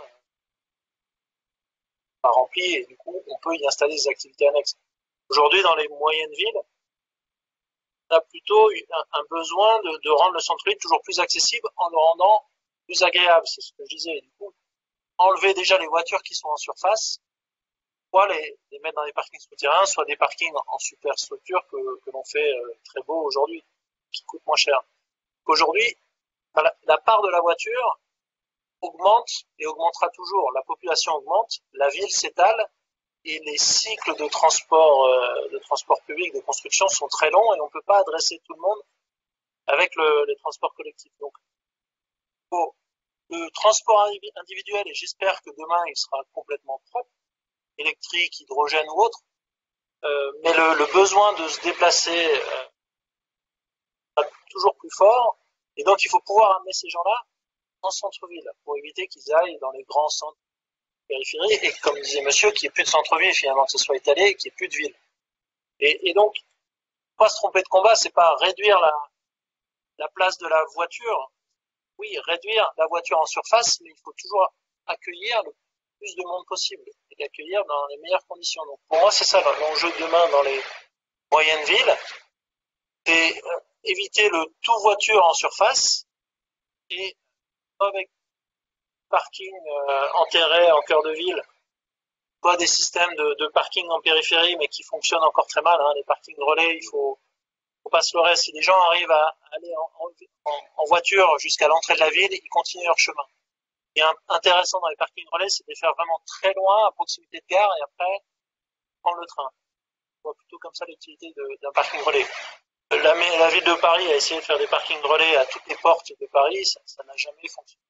pas remplis et du coup on peut y installer des activités annexes. Aujourd'hui, dans les moyennes villes, on a plutôt un, un besoin de, de rendre le centre-ville toujours plus accessible en le rendant plus agréable. C'est ce que je disais. Du coup, enlever déjà les voitures qui sont en surface, soit les, les mettre dans des parkings souterrains, soit des parkings en superstructure que, que l'on fait euh, très beau aujourd'hui, qui coûtent moins cher. Aujourd'hui, la, la part de la voiture augmente et augmentera toujours. La population augmente, la ville s'étale et les cycles de transport, euh, de transport public, de construction sont très longs et on ne peut pas adresser tout le monde avec le, les transports collectifs. Donc, pour le transport individuel, et j'espère que demain il sera complètement propre, électrique, hydrogène ou autre, euh, mais le, le besoin de se déplacer euh, toujours plus fort, et donc il faut pouvoir amener ces gens-là en centre-ville pour éviter qu'ils aillent dans les grands centres périphérie et comme disait monsieur, qu'il n'y ait plus de centre-ville finalement, que ce soit étalé, qu'il n'y ait plus de ville. Et, et donc, pas se tromper de combat, c'est pas réduire la, la place de la voiture. Oui, réduire la voiture en surface, mais il faut toujours accueillir le plus de monde possible et l'accueillir dans les meilleures conditions. Donc pour moi, c'est ça l'enjeu de demain dans les moyennes villes, c'est euh, éviter le tout voiture en surface et avec parking euh, enterré en cœur de ville, pas des systèmes de, de parking en périphérie, mais qui fonctionnent encore très mal. Hein. Les parkings relais, il faut, faut faut pas se leurrer. Si les gens arrivent à aller en, en, en voiture jusqu'à l'entrée de la ville, ils continuent leur chemin. Ce qui est intéressant dans les parkings relais, c'est de les faire vraiment très loin, à proximité de gare, et après prendre le train. On voit plutôt comme ça l'utilité d'un parking relais. La, la ville de Paris a essayé de faire des parkings relais à toutes les portes de Paris, ça n'a jamais fonctionné.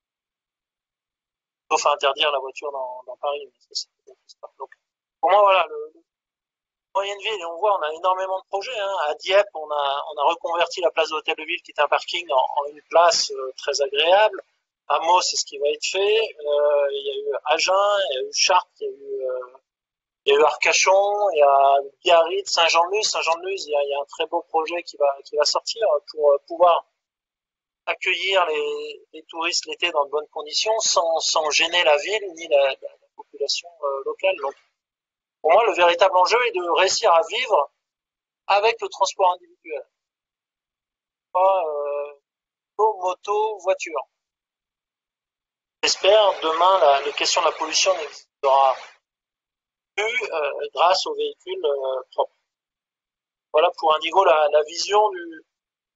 Sauf à interdire la voiture dans, dans Paris. Mais ça, ça, donc, pour moi, voilà, le, le moyenne ville, et on voit, on a énormément de projets. Hein. À Dieppe, on a, on a reconverti la place de l'Hôtel de Ville, qui est un parking, en, en une place euh, très agréable. À Meaux, c'est ce qui va être fait. Euh, il y a eu Agen, il y a eu Chartres, il y a eu, euh, il y a eu Arcachon, il y a Biarritz, Saint-Jean-de-Luz. Saint-Jean-de-Luz, il y a, il y a un très beau projet qui va, qui va sortir pour euh, pouvoir accueillir les, les touristes l'été dans de bonnes conditions sans, sans gêner la ville ni la, la, la population euh, locale. Donc, pour moi, le véritable enjeu est de réussir à vivre avec le transport individuel. Pas euh, moto, voiture. J'espère demain la, la question de la pollution n'existera plus euh, grâce aux véhicules euh, propres. Voilà pour Indigo la, la vision du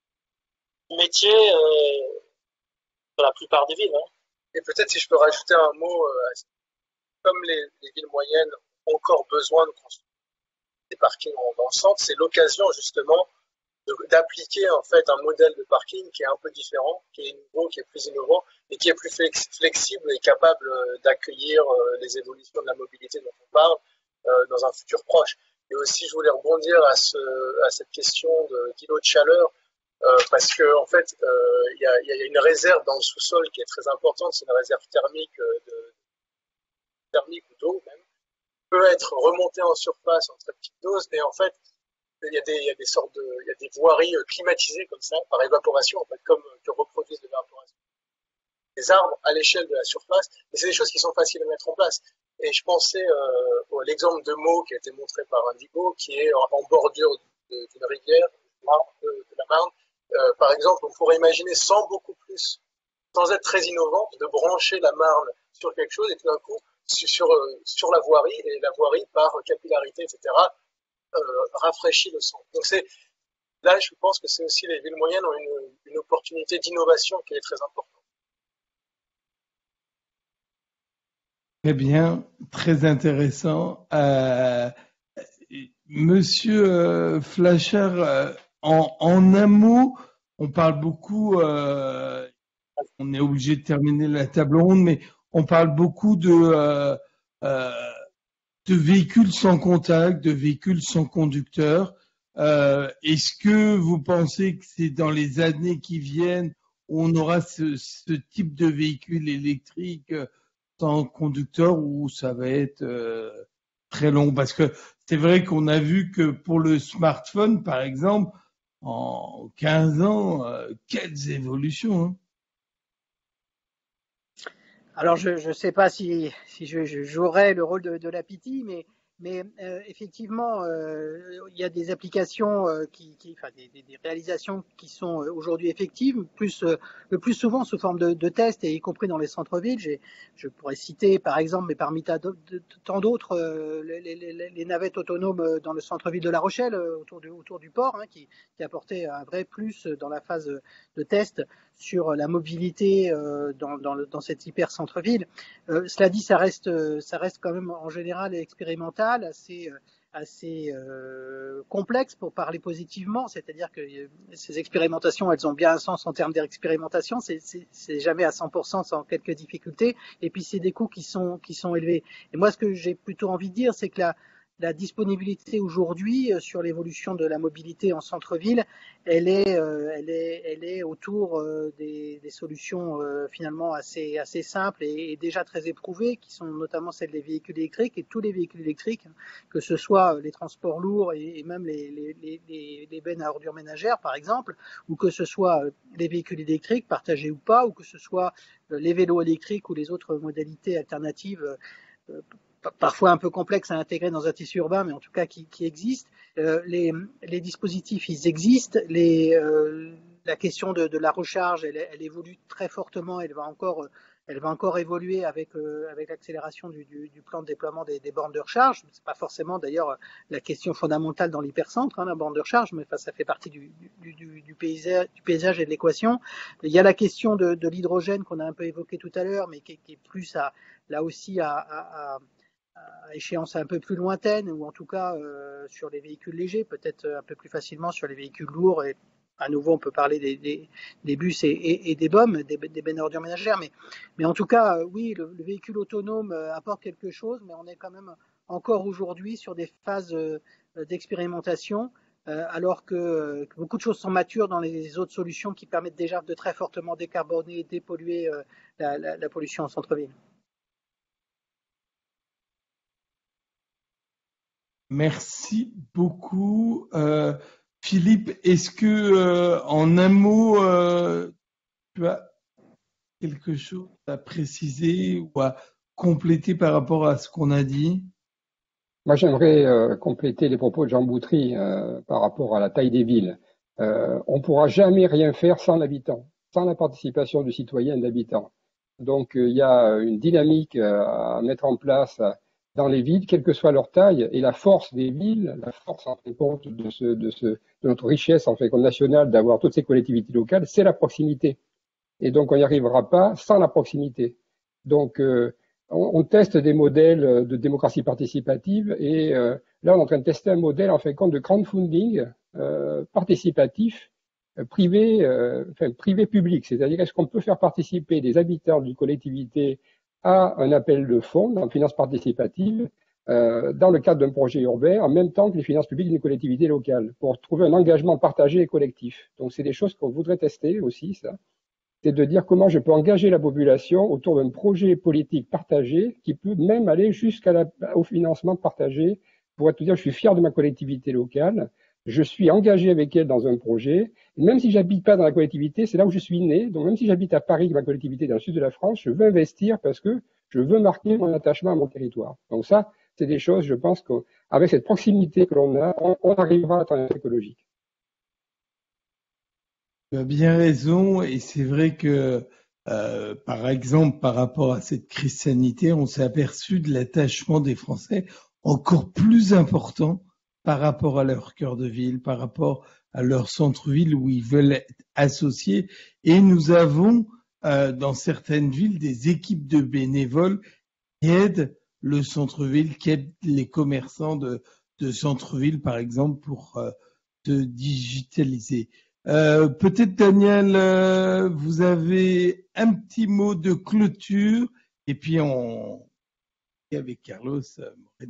métier euh, dans la plupart des villes. Hein. Et peut-être si je peux rajouter un mot, euh, comme les, les villes moyennes ont encore besoin de construire des parkings dans le centre, c'est l'occasion justement d'appliquer en fait un modèle de parking qui est un peu différent, qui est nouveau, qui est plus innovant et qui est plus flexible et capable d'accueillir les évolutions de la mobilité dont on parle euh, dans un futur proche. Et aussi, je voulais rebondir à, ce, à cette question de d'îlot de chaleur. Euh, parce que en fait, il euh, y, a, y a une réserve dans le sous-sol qui est très importante, c'est une réserve thermique, de, thermique ou d'eau même, qui peut être remontée en surface en très petite dose, et en fait, il y a des, il y a des sortes de, il y a des voiries climatisées comme ça, par évaporation, en fait, comme que reproduisent l'évaporation des arbres à l'échelle de la surface, et c'est des choses qui sont faciles à mettre en place. Et je pensais euh, à l'exemple de Meaux qui a été montré par Indigo, qui est en, en bordure d'une rivière, de, de la Marne. Euh, par exemple, on pourrait imaginer sans beaucoup plus, sans être très innovant, de brancher la Marne sur quelque chose et tout d'un coup sur, sur, sur la voirie, et la voirie par capillarité, et cetera, euh, rafraîchit le sang. Donc c'est, là, je pense que c'est aussi les villes moyennes ont une, une opportunité d'innovation qui est très importante. Très bien, très intéressant. Euh, Monsieur euh, Flasher, euh, En, en un mot, on parle beaucoup, euh, on est obligé de terminer la table ronde, mais on parle beaucoup de, euh, euh, de véhicules sans contact, de véhicules sans conducteur. Euh, est-ce que vous pensez que c'est dans les années qui viennent où on aura ce, ce type de véhicule électrique sans conducteur, ou ça va être euh, très long? Parce que c'est vrai qu'on a vu que pour le smartphone, par exemple, en quinze ans, euh, quelles évolutions, hein. Alors, je ne sais pas si, si je, je jouerais le rôle de, de la P T, mais, mais euh, effectivement, euh, il y a des applications, euh, qui, qui, enfin, des, des, des réalisations qui sont aujourd'hui effectives, plus, euh, le plus souvent sous forme de, de tests, et y compris dans les centres-villes. J'ai, je pourrais citer, par exemple, mais parmi tant d'autres, euh, les, les, les navettes autonomes dans le centre-ville de La Rochelle, autour du, autour du port, hein, qui, qui apportaient un vrai plus dans la phase de test sur la mobilité euh, dans, dans, le, dans cet hyper centre-ville. Euh, cela dit, ça reste, ça reste quand même en général expérimental, assez, assez euh, complexe pour parler positivement. C'est-à-dire que euh, ces expérimentations, elles ont bien un sens en termes d'expérimentation. C'est, c'est, c'est jamais à cent pour cent sans quelques difficultés. Et puis c'est des coûts qui sont, qui sont élevés. Et moi, ce que j'ai plutôt envie de dire, c'est que la La disponibilité aujourd'hui sur l'évolution de la mobilité en centre-ville, elle est, euh, elle est, elle est autour euh, des, des solutions euh, finalement assez, assez simples et, et déjà très éprouvées, qui sont notamment celles des véhicules électriques, et tous les véhicules électriques, que ce soit les transports lourds et, et même les, les, les, les bennes à ordures ménagères par exemple, ou que ce soit les véhicules électriques partagés ou pas, ou que ce soit les vélos électriques ou les autres modalités alternatives, euh, parfois un peu complexe à intégrer dans un tissu urbain, mais en tout cas qui, qui existent. Euh, les, les dispositifs, ils existent. Les, euh, la question de, de la recharge, elle, elle évolue très fortement. Elle va encore Elle va encore évoluer avec, euh, avec l'accélération du, du, du plan de déploiement des, des bornes de recharge. C'est pas forcément d'ailleurs la question fondamentale dans l'hypercentre, hein, la borne de recharge, mais enfin, ça fait partie du, du, du, du, paysage, du paysage et de l'équation. Il y a la question de, de l'hydrogène qu'on a un peu évoqué tout à l'heure, mais qui, qui est plus à, là aussi à, à, à à échéance un peu plus lointaine, ou en tout cas euh, sur les véhicules légers, peut-être un peu plus facilement sur les véhicules lourds, et à nouveau on peut parler des, des, des bus et, et, et des B O M, des, des bennes ordures ménagères, mais, mais en tout cas, euh, oui, le, le véhicule autonome euh, apporte quelque chose, mais on est quand même encore aujourd'hui sur des phases euh, d'expérimentation, euh, alors que, que beaucoup de choses sont matures dans les autres solutions qui permettent déjà de très fortement décarboner et dépolluer euh, la, la, la pollution en centre-ville. Merci beaucoup. Euh, Philippe, est-ce que, euh, en un mot, euh, tu as quelque chose à préciser ou à compléter par rapport à ce qu'on a dit? Moi, j'aimerais euh, compléter les propos de Jean Boutry euh, par rapport à la taille des villes. Euh, on ne pourra jamais rien faire sans l'habitant, sans la participation du citoyen et de l'habitant. Donc, il euh, y a une dynamique euh, à mettre en place dans les villes, quelle que soit leur taille, et la force des villes, la force en fin de compte de, ce, de, ce, de notre richesse en fin de compte nationale d'avoir toutes ces collectivités locales, c'est la proximité. Et donc on n'y arrivera pas sans la proximité. Donc euh, on, on teste des modèles de démocratie participative, et euh, là on est en train de tester un modèle en fin de compte de crowdfunding euh, participatif euh, privé, euh, enfin privé public, c'est-à-dire est-ce qu'on peut faire participer des habitants d'une collectivité à un appel de fonds en finance participative euh, dans le cadre d'un projet urbain en même temps que les finances publiques d'une collectivité locale pour trouver un engagement partagé et collectif. Donc c'est des choses qu'on voudrait tester aussi, ça. C'est de dire comment je peux engager la population autour d'un projet politique partagé qui peut même aller jusqu'au financement partagé pour te dire je suis fier de ma collectivité locale, je suis engagé avec elle dans un projet, et même si j'habite pas dans la collectivité, c'est là où je suis né, donc même si j'habite à Paris, ma collectivité dans le sud de la France, je veux investir parce que je veux marquer mon attachement à mon territoire. Donc ça, c'est des choses, je pense qu'avec cette proximité que l'on a, on, on arrivera à la transition écologique. Tu as bien raison, et c'est vrai que, euh, par exemple, par rapport à cette crise sanitaire, on s'est aperçu de l'attachement des Français encore plus important par rapport à leur cœur de ville, par rapport à leur centre-ville où ils veulent être associés. Et nous avons, euh, dans certaines villes, des équipes de bénévoles qui aident le centre-ville, qui aident les commerçants de, de centre-ville, par exemple, pour euh, se digitaliser. Euh, peut-être, Daniel, euh, vous avez un petit mot de clôture, et puis on est avec Carlos euh, Moreno.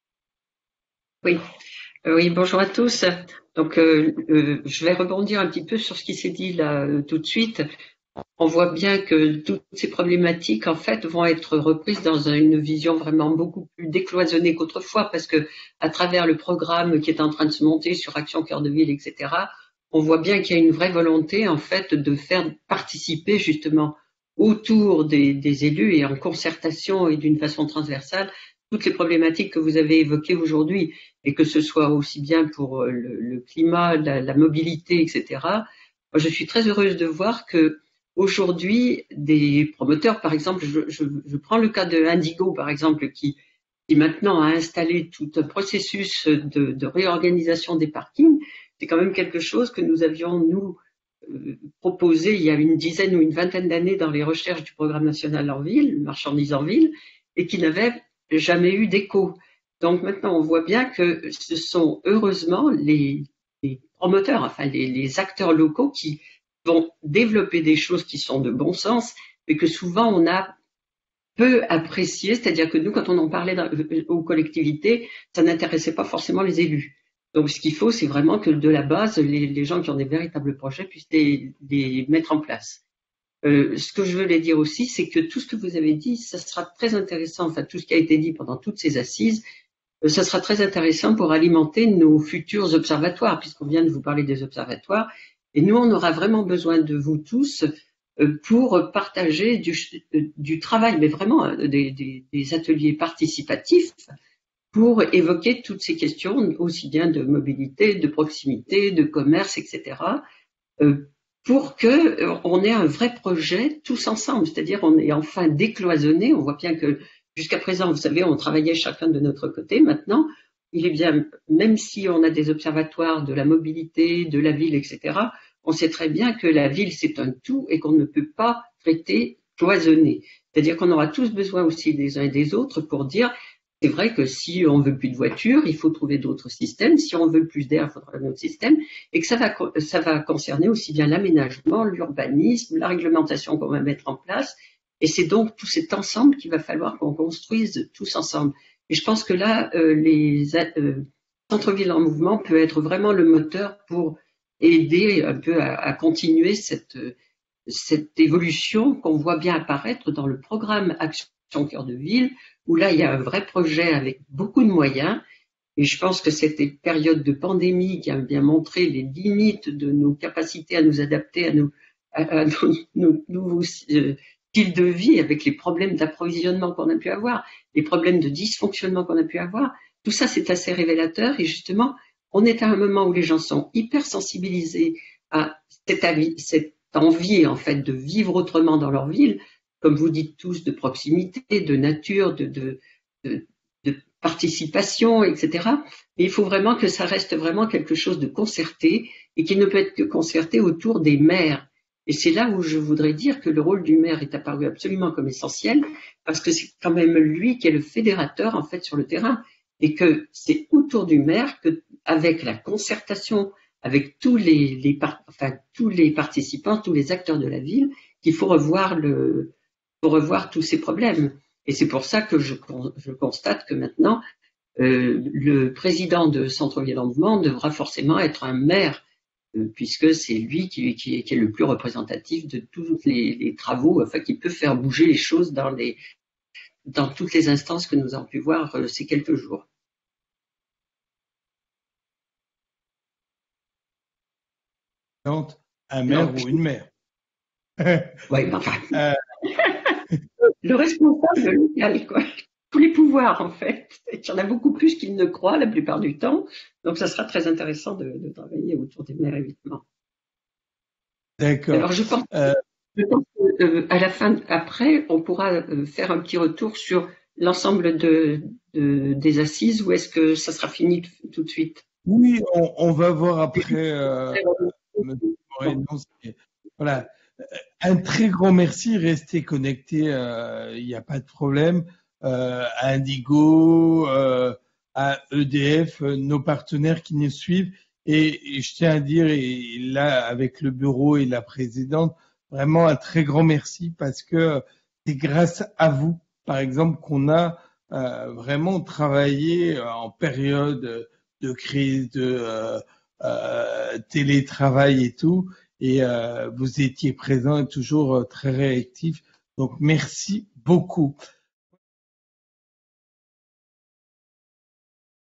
Oui. Euh, oui, bonjour à tous. Donc, euh, euh, je vais rebondir un petit peu sur ce qui s'est dit là euh, tout de suite. On voit bien que toutes ces problématiques, en fait, vont être reprises dans une vision vraiment beaucoup plus décloisonnée qu'autrefois, parce que à travers le programme qui est en train de se monter sur Action Cœur de Ville, et cetera, on voit bien qu'il y a une vraie volonté, en fait, de faire participer justement autour des, des élus et en concertation et d'une façon transversale toutes les problématiques que vous avez évoquées aujourd'hui, et que ce soit aussi bien pour le, le climat, la, la mobilité, et cetera. Moi, je suis très heureuse de voir que aujourd'hui, des promoteurs, par exemple, je, je, je prends le cas de Indigo, par exemple, qui, qui maintenant a installé tout un processus de, de réorganisation des parkings. C'est quand même quelque chose que nous avions, nous, euh, proposé il y a une dizaine ou une vingtaine d'années dans les recherches du programme national en ville, marchandise en ville, et qui n'avait jamais eu d'écho. Donc maintenant, on voit bien que ce sont heureusement les, les promoteurs, enfin les, les acteurs locaux qui vont développer des choses qui sont de bon sens, mais que souvent on a peu apprécié, c'est-à-dire que nous, quand on en parlait dans, aux collectivités, ça n'intéressait pas forcément les élus. Donc ce qu'il faut, c'est vraiment que de la base, les, les gens qui ont des véritables projets puissent les, les mettre en place. Euh, ce que je voulais dire aussi, c'est que tout ce que vous avez dit, ça sera très intéressant, enfin tout ce qui a été dit pendant toutes ces assises, euh, ça sera très intéressant pour alimenter nos futurs observatoires, puisqu'on vient de vous parler des observatoires, et nous on aura vraiment besoin de vous tous euh, pour partager du, euh, du travail, mais vraiment euh, des, des, des ateliers participatifs, pour évoquer toutes ces questions, aussi bien de mobilité, de proximité, de commerce, et cetera, euh, pour que euh, on ait un vrai projet tous ensemble, c'est-à-dire on est enfin décloisonné. On voit bien que jusqu'à présent, vous savez, on travaillait chacun de notre côté. Maintenant, il est bien, même si on a des observatoires de la mobilité, de la ville, et cetera, on sait très bien que la ville, c'est un tout et qu'on ne peut pas traiter cloisonné. C'est-à-dire qu'on aura tous besoin aussi des uns et des autres pour dire, c'est vrai que si on veut plus de voitures, il faut trouver d'autres systèmes. Si on veut plus d'air, il faudra un autre système. Et que ça va, ça va concerner aussi bien l'aménagement, l'urbanisme, la réglementation qu'on va mettre en place. Et c'est donc tout cet ensemble qu'il va falloir qu'on construise tous ensemble. Et je pense que là, euh, les euh, centres-villes en mouvement peut être vraiment le moteur pour aider un peu à, à continuer cette, cette évolution qu'on voit bien apparaître dans le programme Action Cœur de Ville, où là, il y a un vrai projet avec beaucoup de moyens. Et je pense que cette période de pandémie qui a bien montré les limites de nos capacités à nous adapter à nos, à, à nos, nos nouveaux euh, styles de vie, avec les problèmes d'approvisionnement qu'on a pu avoir, les problèmes de dysfonctionnement qu'on a pu avoir, tout ça, c'est assez révélateur. Et justement, on est à un moment où les gens sont hyper sensibilisés à cette, avis, cette envie, en fait, de vivre autrement dans leur ville, comme vous dites tous, de proximité, de nature, de, de, de, de participation, et cetera. Mais il faut vraiment que ça reste vraiment quelque chose de concerté et qui ne peut être que concerté autour des maires. Et c'est là où je voudrais dire que le rôle du maire est apparu absolument comme essentiel, parce que c'est quand même lui qui est le fédérateur, en fait, sur le terrain. Et que c'est autour du maire que, avec la concertation, avec tous les, les, enfin, tous les participants, tous les acteurs de la ville, qu'il faut revoir le, faut revoir tous ces problèmes. Et c'est pour ça que je, je constate que maintenant, euh, le président de Centre-Ville en Mouvement devra forcément être un maire, euh, puisque c'est lui qui, qui, qui est le plus représentatif de tous les, les travaux, enfin, qui peut faire bouger les choses dans les, dans toutes les instances que nous avons pu voir euh, ces quelques jours. Un maire non. ou une mère. Oui, enfin, euh... le responsable local, quoi. Tous les pouvoirs, en fait. Il y en a beaucoup plus qu'ils ne croient la plupart du temps. Donc, ça sera très intéressant de, de travailler autour des maires, évidemment. D'accord. Alors, je pense, euh... je pense que, euh, à la fin, après, on pourra euh, faire un petit retour sur l'ensemble de, de, des assises, ou est-ce que ça sera fini tout de suite? Oui, on, on va voir après. Euh, voilà. Un très grand merci. Restez connectés. Il euh, n'y a pas de problème. Euh, à Indigo, euh, à E D F, euh, nos partenaires qui nous suivent. Et, et je tiens à dire, et là, avec le bureau et la présidente, vraiment un très grand merci parce que c'est grâce à vous, par exemple, qu'on a euh, vraiment travaillé en période de crise, de euh, euh, télétravail et tout. Et euh, vous étiez présents et toujours euh, très réactifs. Donc, merci beaucoup.